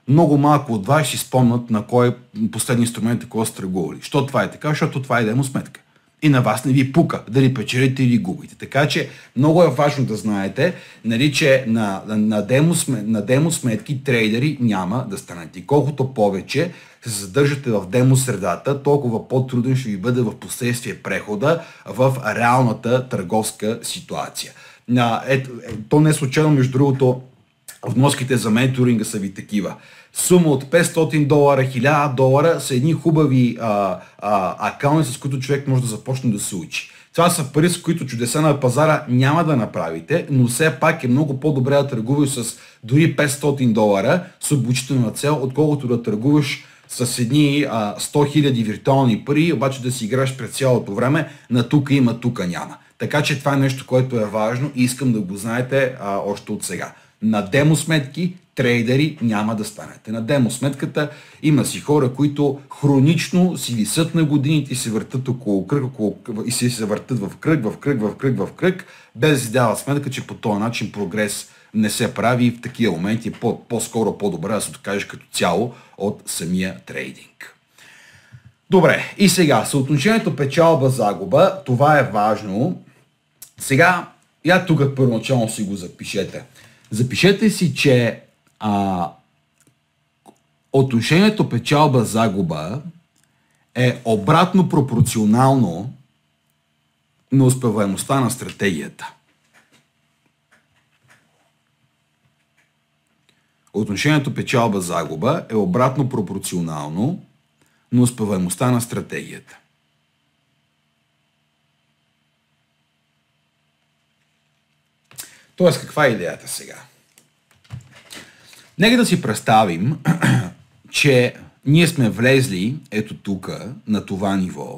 много малко от вас ще си спомнят на кой последни инструмент какво сте търгували. Що това е така? Защото това е демо сметка. И на вас не ви пука дали печелите или губите. Така че много е важно да знаете, нали, че на, на, на, демо, на демо сметки трейдери няма да станете. И колкото повече се задържате в демо средата, толкова по-труден ще ви бъде в последствие прехода в реалната търговска ситуация. Ето, то не е случайно, между другото, вноските за менторинга са ви такива. Сума от петстотин долара, хиляда долара са едни хубави а, а, акаунти, с които човек може да започне да се учи. Това са пари, с които чудеса на пазара няма да направите, но все пак е много по-добре да търгуваш с дори петстотин долара с обучителна цел, отколкото да търгуваш с едни а, сто хиляди виртуални пари, обаче да си играш през цялото време на тука има, тука няма. Така че това е нещо, което е важно и искам да го знаете а, още от сега. На демо сметки трейдери няма да станете. На демо сметката има си хора, които хронично си висят на годините и се въртат около кръг, около, и се, се въртат в кръг, в кръг, в кръг, в кръг, без да си дават сметка, че по този начин прогрес не се прави и в такива моменти по, по-скоро по-добре да се откажеш като цяло от самия трейдинг. Добре, и сега съотношението печалба-загуба, това е важно. Сега, я тук първоначално си го запишете. Запишете си, че а, отношението печалба-загуба е обратно пропорционално на успеваемостта на стратегията. Отношението печалба-загуба е обратно пропорционално на успеваемостта на стратегията. Тоест, каква е идеята сега? Нека да си представим, че ние сме влезли ето тук, на това ниво,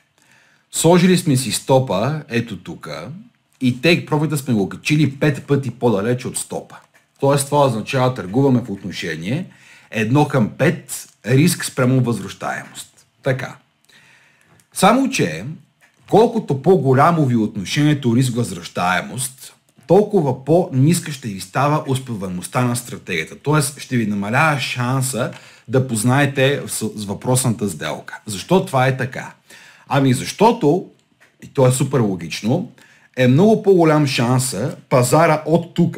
сложили сме си стопа ето тук и тейк профита сме го качили пет пъти по-далеч от стопа. Тоест, това означава търгуваме в отношение едно към пет риск спрямо възвръщаемост. Така. Само, че колкото по-голямо ви отношението риск-възвръщаемост, толкова по-ниска ще ви става успеваемостта на стратегията. Тоест ще ви намалява шанса да познаете с въпросната сделка. Защо това е така? Ами защото, и то е супер логично, е много по-голям шанса пазара от тук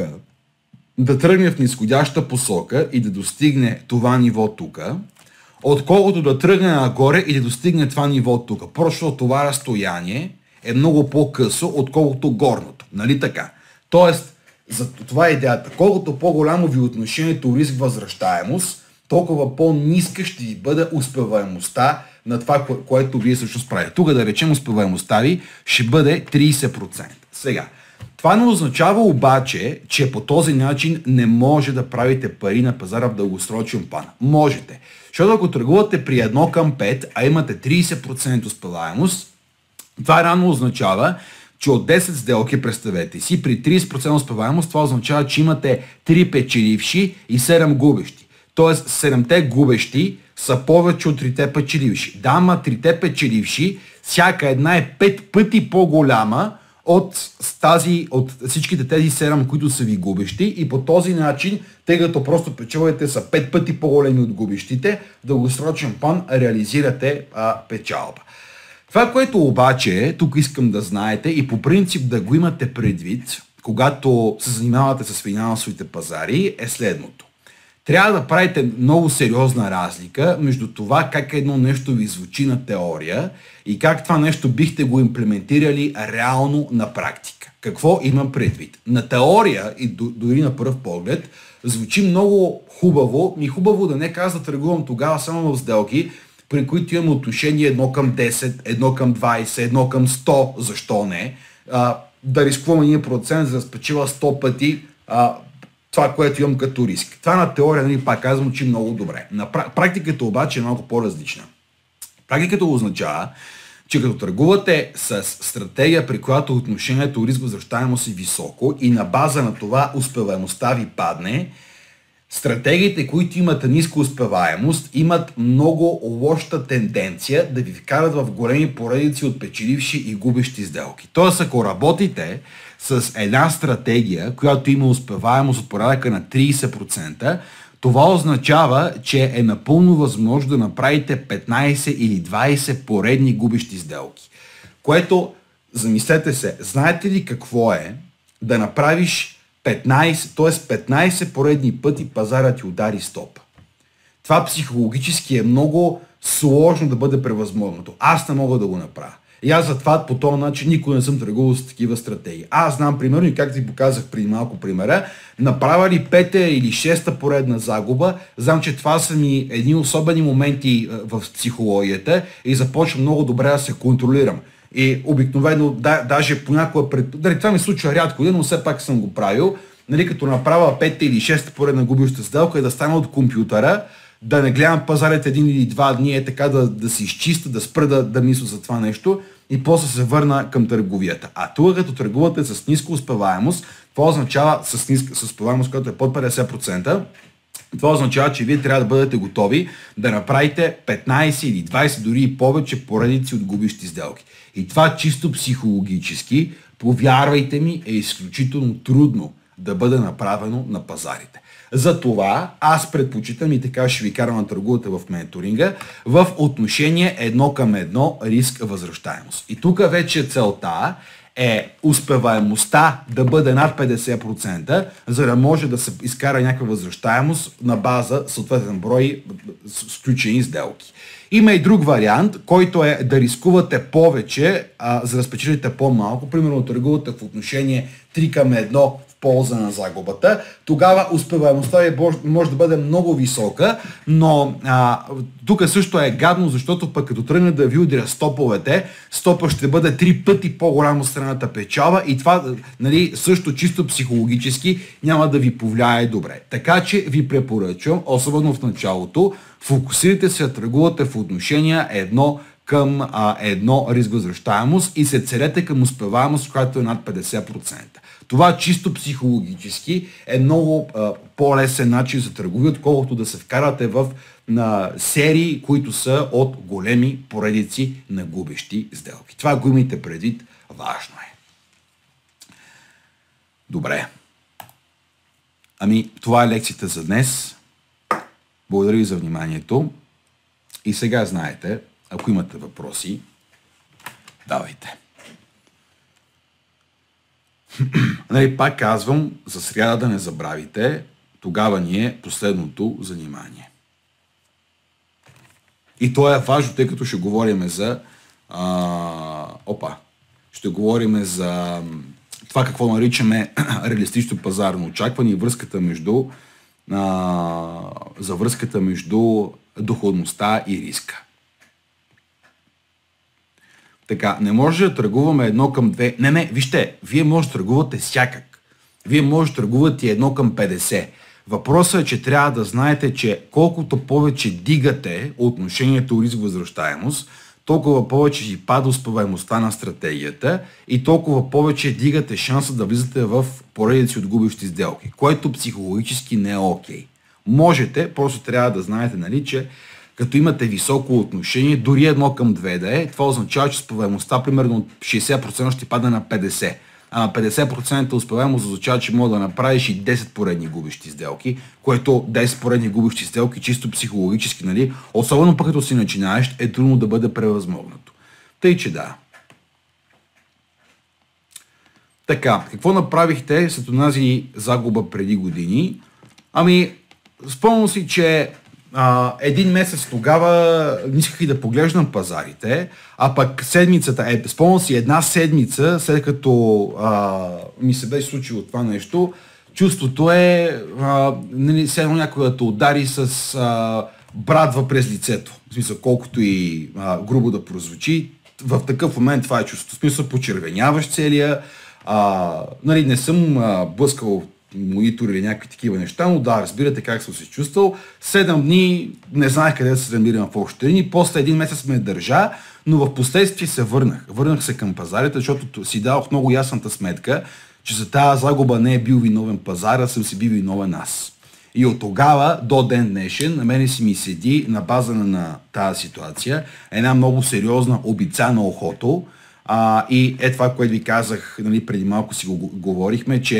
да тръгне в низходяща посока и да достигне това ниво тук, отколкото да тръгне нагоре и да достигне това ниво тук. Просто това разстояние е много по-късо, отколкото горното. Нали така? Тоест, за това е идеята. Колкото по-голямо ви отношението риск-възвръщаемост, толкова по-ниска ще ви бъде успеваемостта на това, което вие също правите. Тук да речем успеваемостта ви ще бъде трийсет процента. Сега, това не означава обаче, че по този начин не може да правите пари на пазара в дългосрочен план. Можете. Защото ако търгувате при едно към пет, а имате трийсет процента успеваемост, това рано означава, че от десет сделки, представете си, при трийсет процента успеваемост, това означава, че имате три печеливши и седем губещи. Тоест седемте губещи са повече от трите печеливши. Да, ама трите печеливши, всяка една е пет пъти по-голяма от, тази, от всичките тези седем, които са ви губещи и по този начин, тъй като просто печалбите са пет пъти по-големи от губещите, в дългосрочен план реализирате а, печалба. Това, което обаче тук искам да знаете и по принцип да го имате предвид, когато се занимавате с финансовите пазари, е следното. Трябва да правите много сериозна разлика между това как едно нещо ви звучи на теория и как това нещо бихте го имплементирали реално на практика. Какво имам предвид? На теория и дори на пръв поглед звучи много хубаво, ми хубаво да не каза да търгувам тогава само в сделки, при които имам отношение едно към десет, едно към двайсет, едно към сто, защо не, а, да рискувам един процент, за да спечеля сто пъти а, това, което имам като риск. Това на теория, нали, пак казвам, че много добре. На практиката обаче е малко по-различна. Практиката означава, че като търгувате с стратегия, при която отношението риск-възвръщаемост е високо и на база на това успеваемостта ви падне, стратегиите, които имат ниска успеваемост, имат много лоша тенденция да ви вкарат в големи поредици от печеливши и губещи сделки. Тоест, ако работите с една стратегия, която има успеваемост от порядъка на трийсет процента, Това означава, че е напълно възможно да направите петнайсет или двайсет поредни губещи сделки. Което, замислете се, знаете ли какво е да направиш петнайсет, т.е. петнайсет поредни пъти пазарът ти удари стоп? Това психологически е много сложно да бъде превъзможното. Аз не мога да го направя. И аз затова по този начин никога не съм търгувал с такива стратегии. Аз знам примерно и как ти показах преди малко примера, направя ли пета или шеста поредна загуба, знам, че това са ми едни особени моменти в психологията и започвам много добре да се контролирам. И обикновено, да, даже понякога, пред... дали, това ми случва рядко, но все пак съм го правил, нали, като направя пета или шеста поредна губеща сделка и да стана от компютъра, да не гледам пазарите един или два дни, е така да, да се изчиста, да спра да, да мисля за това нещо и после се върна към търговията. А тук като търгувате с ниска успеваемост, това означава с ниска с успеваемост, която е под петдесет процента, това означава, че вие трябва да бъдете готови да направите петнайсет или двайсет, дори и повече поредици от губещи сделки. И това чисто психологически, повярвайте ми, е изключително трудно да бъде направено на пазарите. Затова аз предпочитам и така ще ви карам на търгувате в менторинга в отношение едно към едно риск-възвръщаемост. И тук вече целта е успеваемостта да бъде над петдесет процента, за да може да се изкара някаква възвръщаемост на база съответен брой сключени сделки. Има и друг вариант, който е да рискувате повече, а, за да спечелите по-малко. Примерно търгувате в отношение три към едно в полза на загубата. Тогава успеваемостта може да бъде много висока, но а, тук също е гадно, защото пък като тръгне да ви удря стоповете, стопа ще бъде три пъти по-голямо от страната печала и това, нали, също чисто психологически няма да ви повлияе добре. Така че ви препоръчвам, особено в началото, фокусирайте се да търгувате в отношения едно към а, едно риск-възвръщаемост и се целете към успеваемост, която е над петдесет процента. Това чисто психологически е много а, по-лесен начин за търговия, отколкото да се вкарате в на серии, които са от големи поредици на губещи сделки. Това го имайте предвид, важно е. Добре. Ами, това е лекцията за днес. Благодаря ви за вниманието. И сега знаете, ако имате въпроси, давайте. Нали, пак казвам, за сряда да не забравите, тогава ни е последното занимание. И то е важно, тъй като ще говорим за а, опа, ще говорим за това какво наричаме реалистично пазарно очакване и връзката между а, за връзката между доходността и риска. Така, не може да търгуваме едно към две. Не, не, вижте, вие може да търгувате всякак. Вие може да търгувате едно към петдесет. Въпросът е, че трябва да знаете, че колкото повече дигате отношението риск-възвръщаемост, толкова повече ви пада успеваемостта на стратегията и толкова повече дигате шанса да влизате в поредици от губещи сделки, което психологически не е окей. Можете, просто трябва да знаете, нали, че като имате високо отношение, дори едно към две да е, това означава, че успеваемостта примерно от шейсет процента ще пада на петдесет. А на петдесет процента успеваемост означава, че може да направиш и десет поредни губещи сделки, което десет поредни губещи сделки чисто психологически, нали, особено пък като си начинаеш, е трудно да бъде превъзмогнато. Тъй, че да. Така, какво направихте след онази загуба преди години? Ами, спомням си, че а, един месец тогава не исках и да поглеждам пазарите, а пък седмицата, е, спомням си една седмица, след като а, ми се беше случило това нещо, чувството е, а, нали, седно някой да те удари с а, брадва през лицето. В смисъл, колкото и а, грубо да прозвучи, в такъв момент това е чувство. В смисъл, почервеняваш целия, а, нали, не съм а, блъскал монитор или някакви такива неща, но да, разбирате как съм се чувствал. Седем дни не знаех къде да се намирам в общите линии, после един месец ме държа, но в последствие се върнах. Върнах се към пазарите, защото си дадох много ясната сметка, че за тази загуба не е бил виновен пазар, а съм си бил виновен аз. И от тогава до ден днешен на мене си ми седи на база на тази ситуация една много сериозна обица на ухото. А, и е това, което ви казах, нали, преди малко си го говорихме, че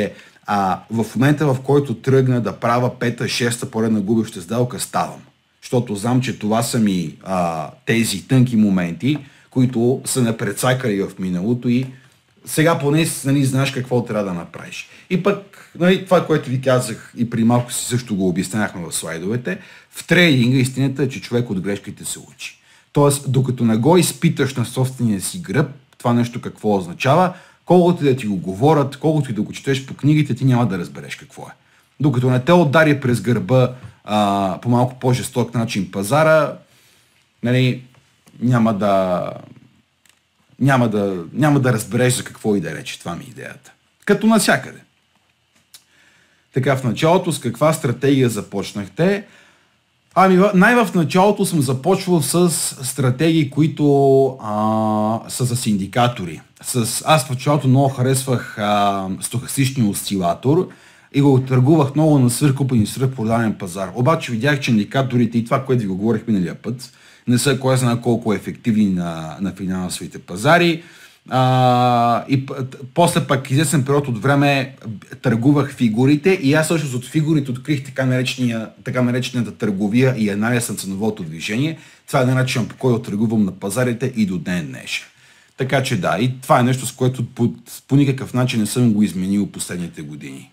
А в момента, в който тръгна да правя пета, шеста поредна губеща сделка, ставам. Защото знам, че това са ми а, тези тънки моменти, които са ме прецакали в миналото и сега поне нали, знаеш какво трябва да направиш. И пък нали, това, което ви казах и при малко си също го обяснявахме в слайдовете, в трейдинга истината е, че човек от грешките се учи. Тоест, докато не го изпиташ на собствения си гръб, това нещо какво означава, колкото да ти го говорят, колкото и да го четеш по книгите, ти няма да разбереш какво е. Докато не те удари през гърба а, по малко по-жесток начин пазара, нали, няма да, няма, да, няма да разбереш за какво и да рече. Това ми е идеята. Като навсякъде. Така, в началото с каква стратегия започнахте? Ами, най-в началото съм започвал с стратегии, които а, са с индикатори. С, аз в началото много харесвах а, стохастичния осцилатор и го търгувах много на свръхкупен и свръхпродаден пазар. Обаче видях, че индикаторите и това, което ви го говорих миналия път, не са кой знае колко ефективни на, на финансовите пазари. А, и после пък известен период от време търгувах фигурите и аз също от фигурите открих така, наречения, така наречената търговия и анализ на ценовото движение. Това е начин, по който търгувам на пазарите и до ден днешен. Така че да, и това е нещо, с което по, по никакъв начин не съм го изменил последните години.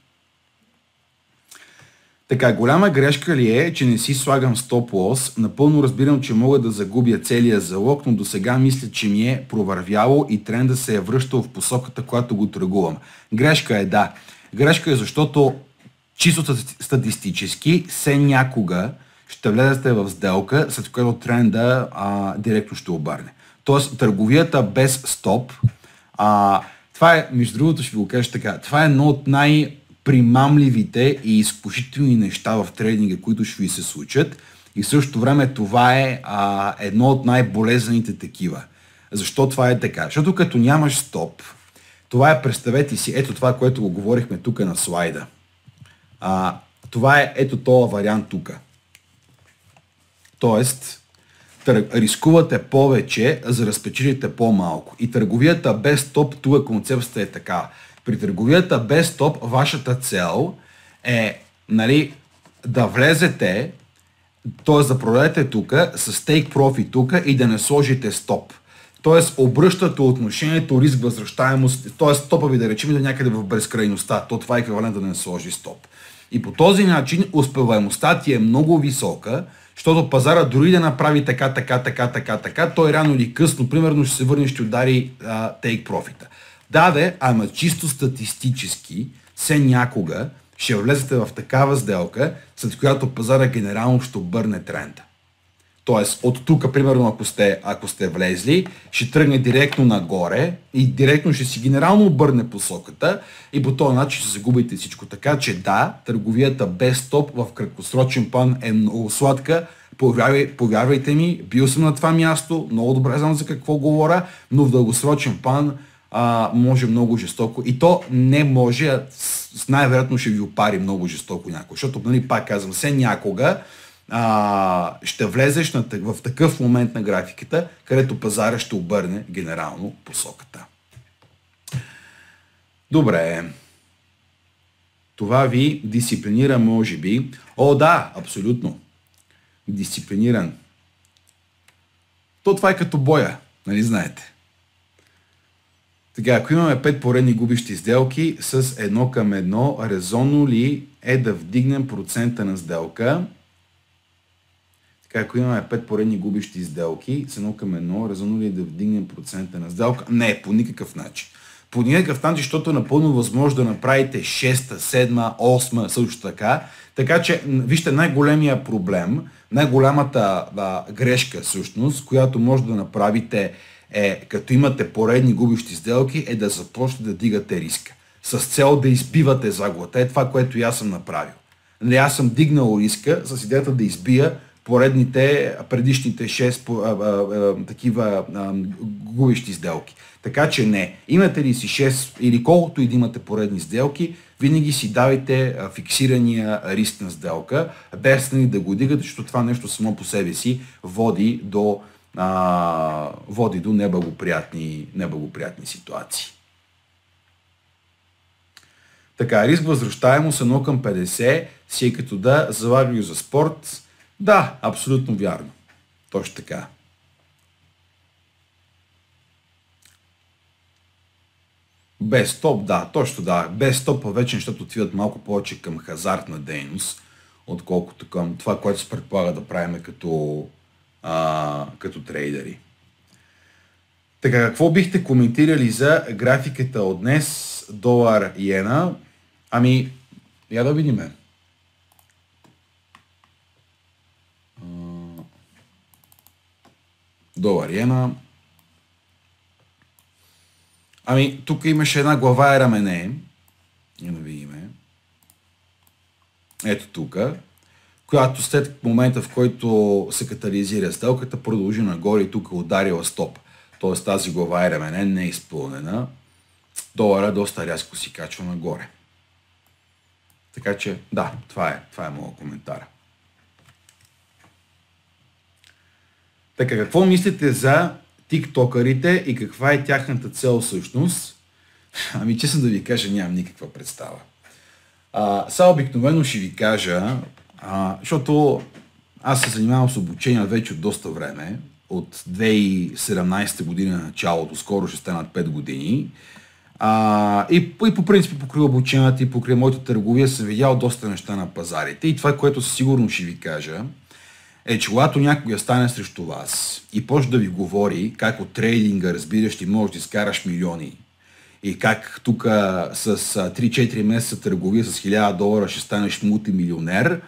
Така, голяма грешка ли е, че не си слагам стоп-лос? Напълно разбирам, че мога да загубя целия залог, но до сега мисля, че ми е провървяло и тренда се е връщал в посоката, която го търгувам. Грешка е, да. Грешка е, защото чисто статистически се някога ще влезете в сделка, след което тренда а, директно ще обърне. Тоест, търговията без стоп, а, това е, между другото ще ви го кажа така, това е едно от най- примамливите и изкушителни неща в трейдинга, които ще ви се случат. И в същото време това е а, едно от най-болезнените такива. Защо това е така? Защото като нямаш стоп, това е, представете си, ето това, което го говорихме тук на слайда. А, това е ето този вариант тук. Тоест, тър, рискувате повече, за да спечелите по-малко. И търговията без стоп, тук концепцията е така. При търговията без стоп, вашата цел е нали, да влезете, т.е. да продадете тук с take profit тук и да не сложите стоп. Т.е. обръщате отношението риск-възвръщаемост, т.е. стопа ви да речем да някъде в безкрайността. То това е еквивалент да не сложи стоп. И по този начин успеваемостта ти е много висока, защото пазара дори да направи така, така, така, така, така, той рано или късно, примерно, ще се върне и ще удари а, take profit. Да, де, ама чисто статистически, се някога ще влезете в такава сделка, след която пазара генерално ще обърне тренда. Тоест, от тук, примерно, ако сте, ако сте влезли, ще тръгне директно нагоре и директно ще си генерално обърне посоката и по този начин ще загубите всичко. Така че да, търговията без стоп в краткосрочен план е много сладка. Повярвай, повярвайте ми, бил съм на това място, много добре знам за какво говоря, но в дългосрочен план а, може много жестоко. И то не може, а с най-вероятно ще ви опари много жестоко някой. Защото, нали, пак казвам, се някога а, ще влезеш на, в такъв момент на графиката, където пазара ще обърне генерално посоката. Добре. Това ви дисциплинира, може би. О, да, абсолютно. Дисциплиниран. То това е като боя, нали знаете. Така, ако имаме пет поредни губещи сделки с едно към едно, резонно ли е да вдигнем процента на сделка? Така, ако имаме пет поредни губещи сделки с едно към едно, резонно ли е да вдигнем процента на сделка? Не, по никакъв начин. По никакъв начин, защото е напълно възможно да направите шеста, седма, осма, също така. Така че, вижте, най-големия проблем, най-голямата а, грешка всъщност, която може да направите е, като имате поредни губещи сделки, е да започнете да дигате риска. С цел да избивате загубата. Е това, което и аз съм направил. Нали, аз съм дигнал риска с идеята да избия поредните, предишните шест а, а, а, такива а, губещи сделки. Така че не. Имате ли си шест или колкото и да имате поредни сделки, винаги си давайте а, фиксирания риск на сделка, без нали, да го дигате, защото това нещо само по себе си води до А, води до неблагоприятни, неблагоприятни ситуации. Така, риск възвръщаемост едно към петдесет, си е като да залагали за спорт. Да, абсолютно вярно. Точно така. Без стоп, да, точно да. Без стоп вече нещата отиват малко повече към хазартна дейност, отколкото към това, което се предполага да правим като, а, като трейдери. Така, какво бихте коментирали за графиката от днес, долар иена? Ами, я да видиме. Долар иена. Ами, тук имаше една глава и рамене. Я да видиме. Ето тук. Която след момента, в който се катализира сделката, продължи нагоре и тук е ударила стоп. Т.е. тази глава и рамене не е изпълнена. Долара доста рязко си качва нагоре. Така че, да, това е, това е моят коментар. Така, какво мислите за тиктокърите и каква е тяхната цел всъщност? Ами, честно да ви кажа, нямам никаква представа. А, сега обикновено ще ви кажа, а, защото аз се занимавам с обучение вече от доста време, от две хиляди и седемнадесета година началото, скоро ще станат пет години. А, и, и по принцип покрай обучението и покрай моята търговия съм видял доста неща на пазарите и това, което със сигурност ще ви кажа, е, че когато някой стане срещу вас и почне да ви говори как от трейдинга, разбираш, ти можеш да изкараш милиони и как тук с три-четири месеца търговия с хиляда долара ще станеш мултимилионер,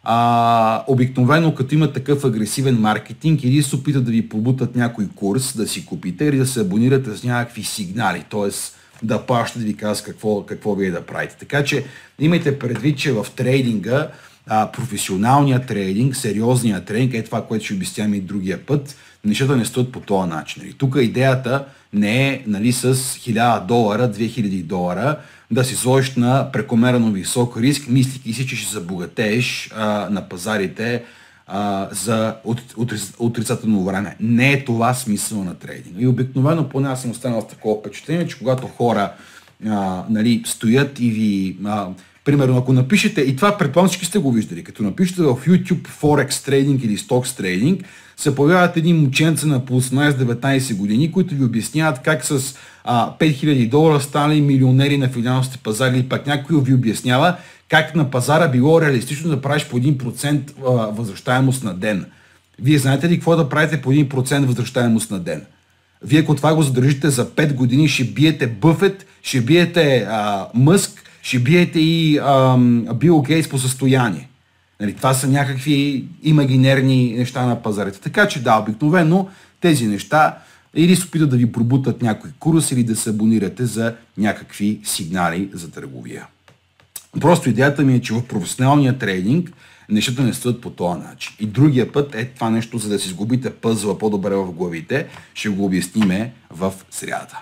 а, обикновено като има такъв агресивен маркетинг, или се опитат да ви побутат някой курс да си купите или да се абонирате с някакви сигнали, т.е. да плащате да ви казват какво, какво вие да правите. Така че имайте предвид, че в трейдинга, а, професионалният трейдинг, сериозният трейдинг е това, което ще обясняваме и другия път, нещата не стоят по този начин. Нали. Тук идеята не е, нали, с хиляда долара, две хиляди долара да си сложиш на прекомерно висок риск, мислики си, че ще забогатееш а, на пазарите а, за от, от, отрицателно време. Не е това смисъл на трейдинг. И обикновено поне аз съм останал с такова впечатление, че когато хора а, нали, стоят и ви... А, примерно, ако напишете, и това предполагам всички сте го виждали, като напишете в YouTube Forex Trading или Stocks Trading, се появяват едни мученца на по осемнадесет-деветнадесет години, които ви обясняват как с а, пет хиляди долара станали милионери на финансовите пазари, или пак някой ви обяснява как на пазара било реалистично да правиш по един процент а, възвръщаемост на ден. Вие знаете ли какво да правите по един процент възвръщаемост на ден? Вие ако това го задържите за пет години, ще биете Бъфет, ще биете а, Мъск, ще биете и ам, Бил Гейтс по състояние. Нали, това са някакви имагинерни неща на пазарите. Така че да, обикновено тези неща или се опитат да ви пробутат някой курс, или да се абонирате за някакви сигнали за търговия. Просто идеята ми е, че в професионалния трейдинг нещата не стоят по този начин. И другия път е това нещо, за да си сгубите пъзела по-добре в главите, ще го обясниме в сряда.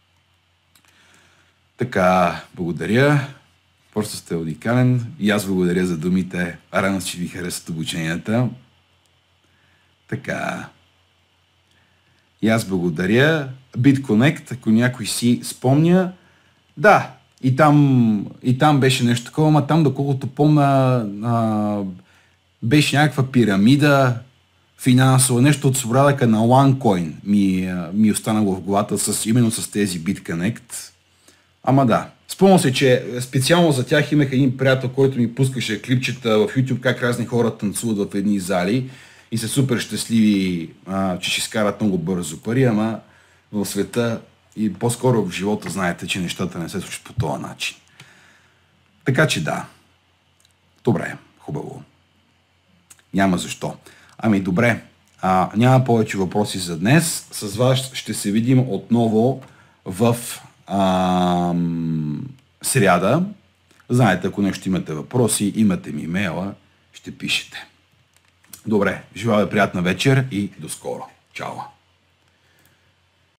Така, благодаря. Просто сте уникален. И аз благодаря за думите. Рано, че ви харесват обученията. Така. И аз благодаря. BitConnect, ако някой си спомня. Да, и там, и там беше нещо такова, ама там, доколкото помня, а, беше някаква пирамида финансово, нещо от собрадъка на OneCoin ми, ми останало в главата с, именно с тези BitConnect. Ама да. Спомням се, че специално за тях имах един приятел, който ми пускаше клипчета в YouTube, как разни хора танцуват в едни зали и са супер щастливи, а, че ще изкарат много бързо пари, ама в света и по-скоро в живота знаете, че нещата не се случват по този начин. Така че да. Добре, хубаво. Няма защо. Ами добре, а, няма повече въпроси за днес. С вас ще се видим отново в ам, сряда. Знаете, ако нещо имате въпроси, имате ми имейла, ще пишете. Добре, желая приятна вечер и до скоро. Чао!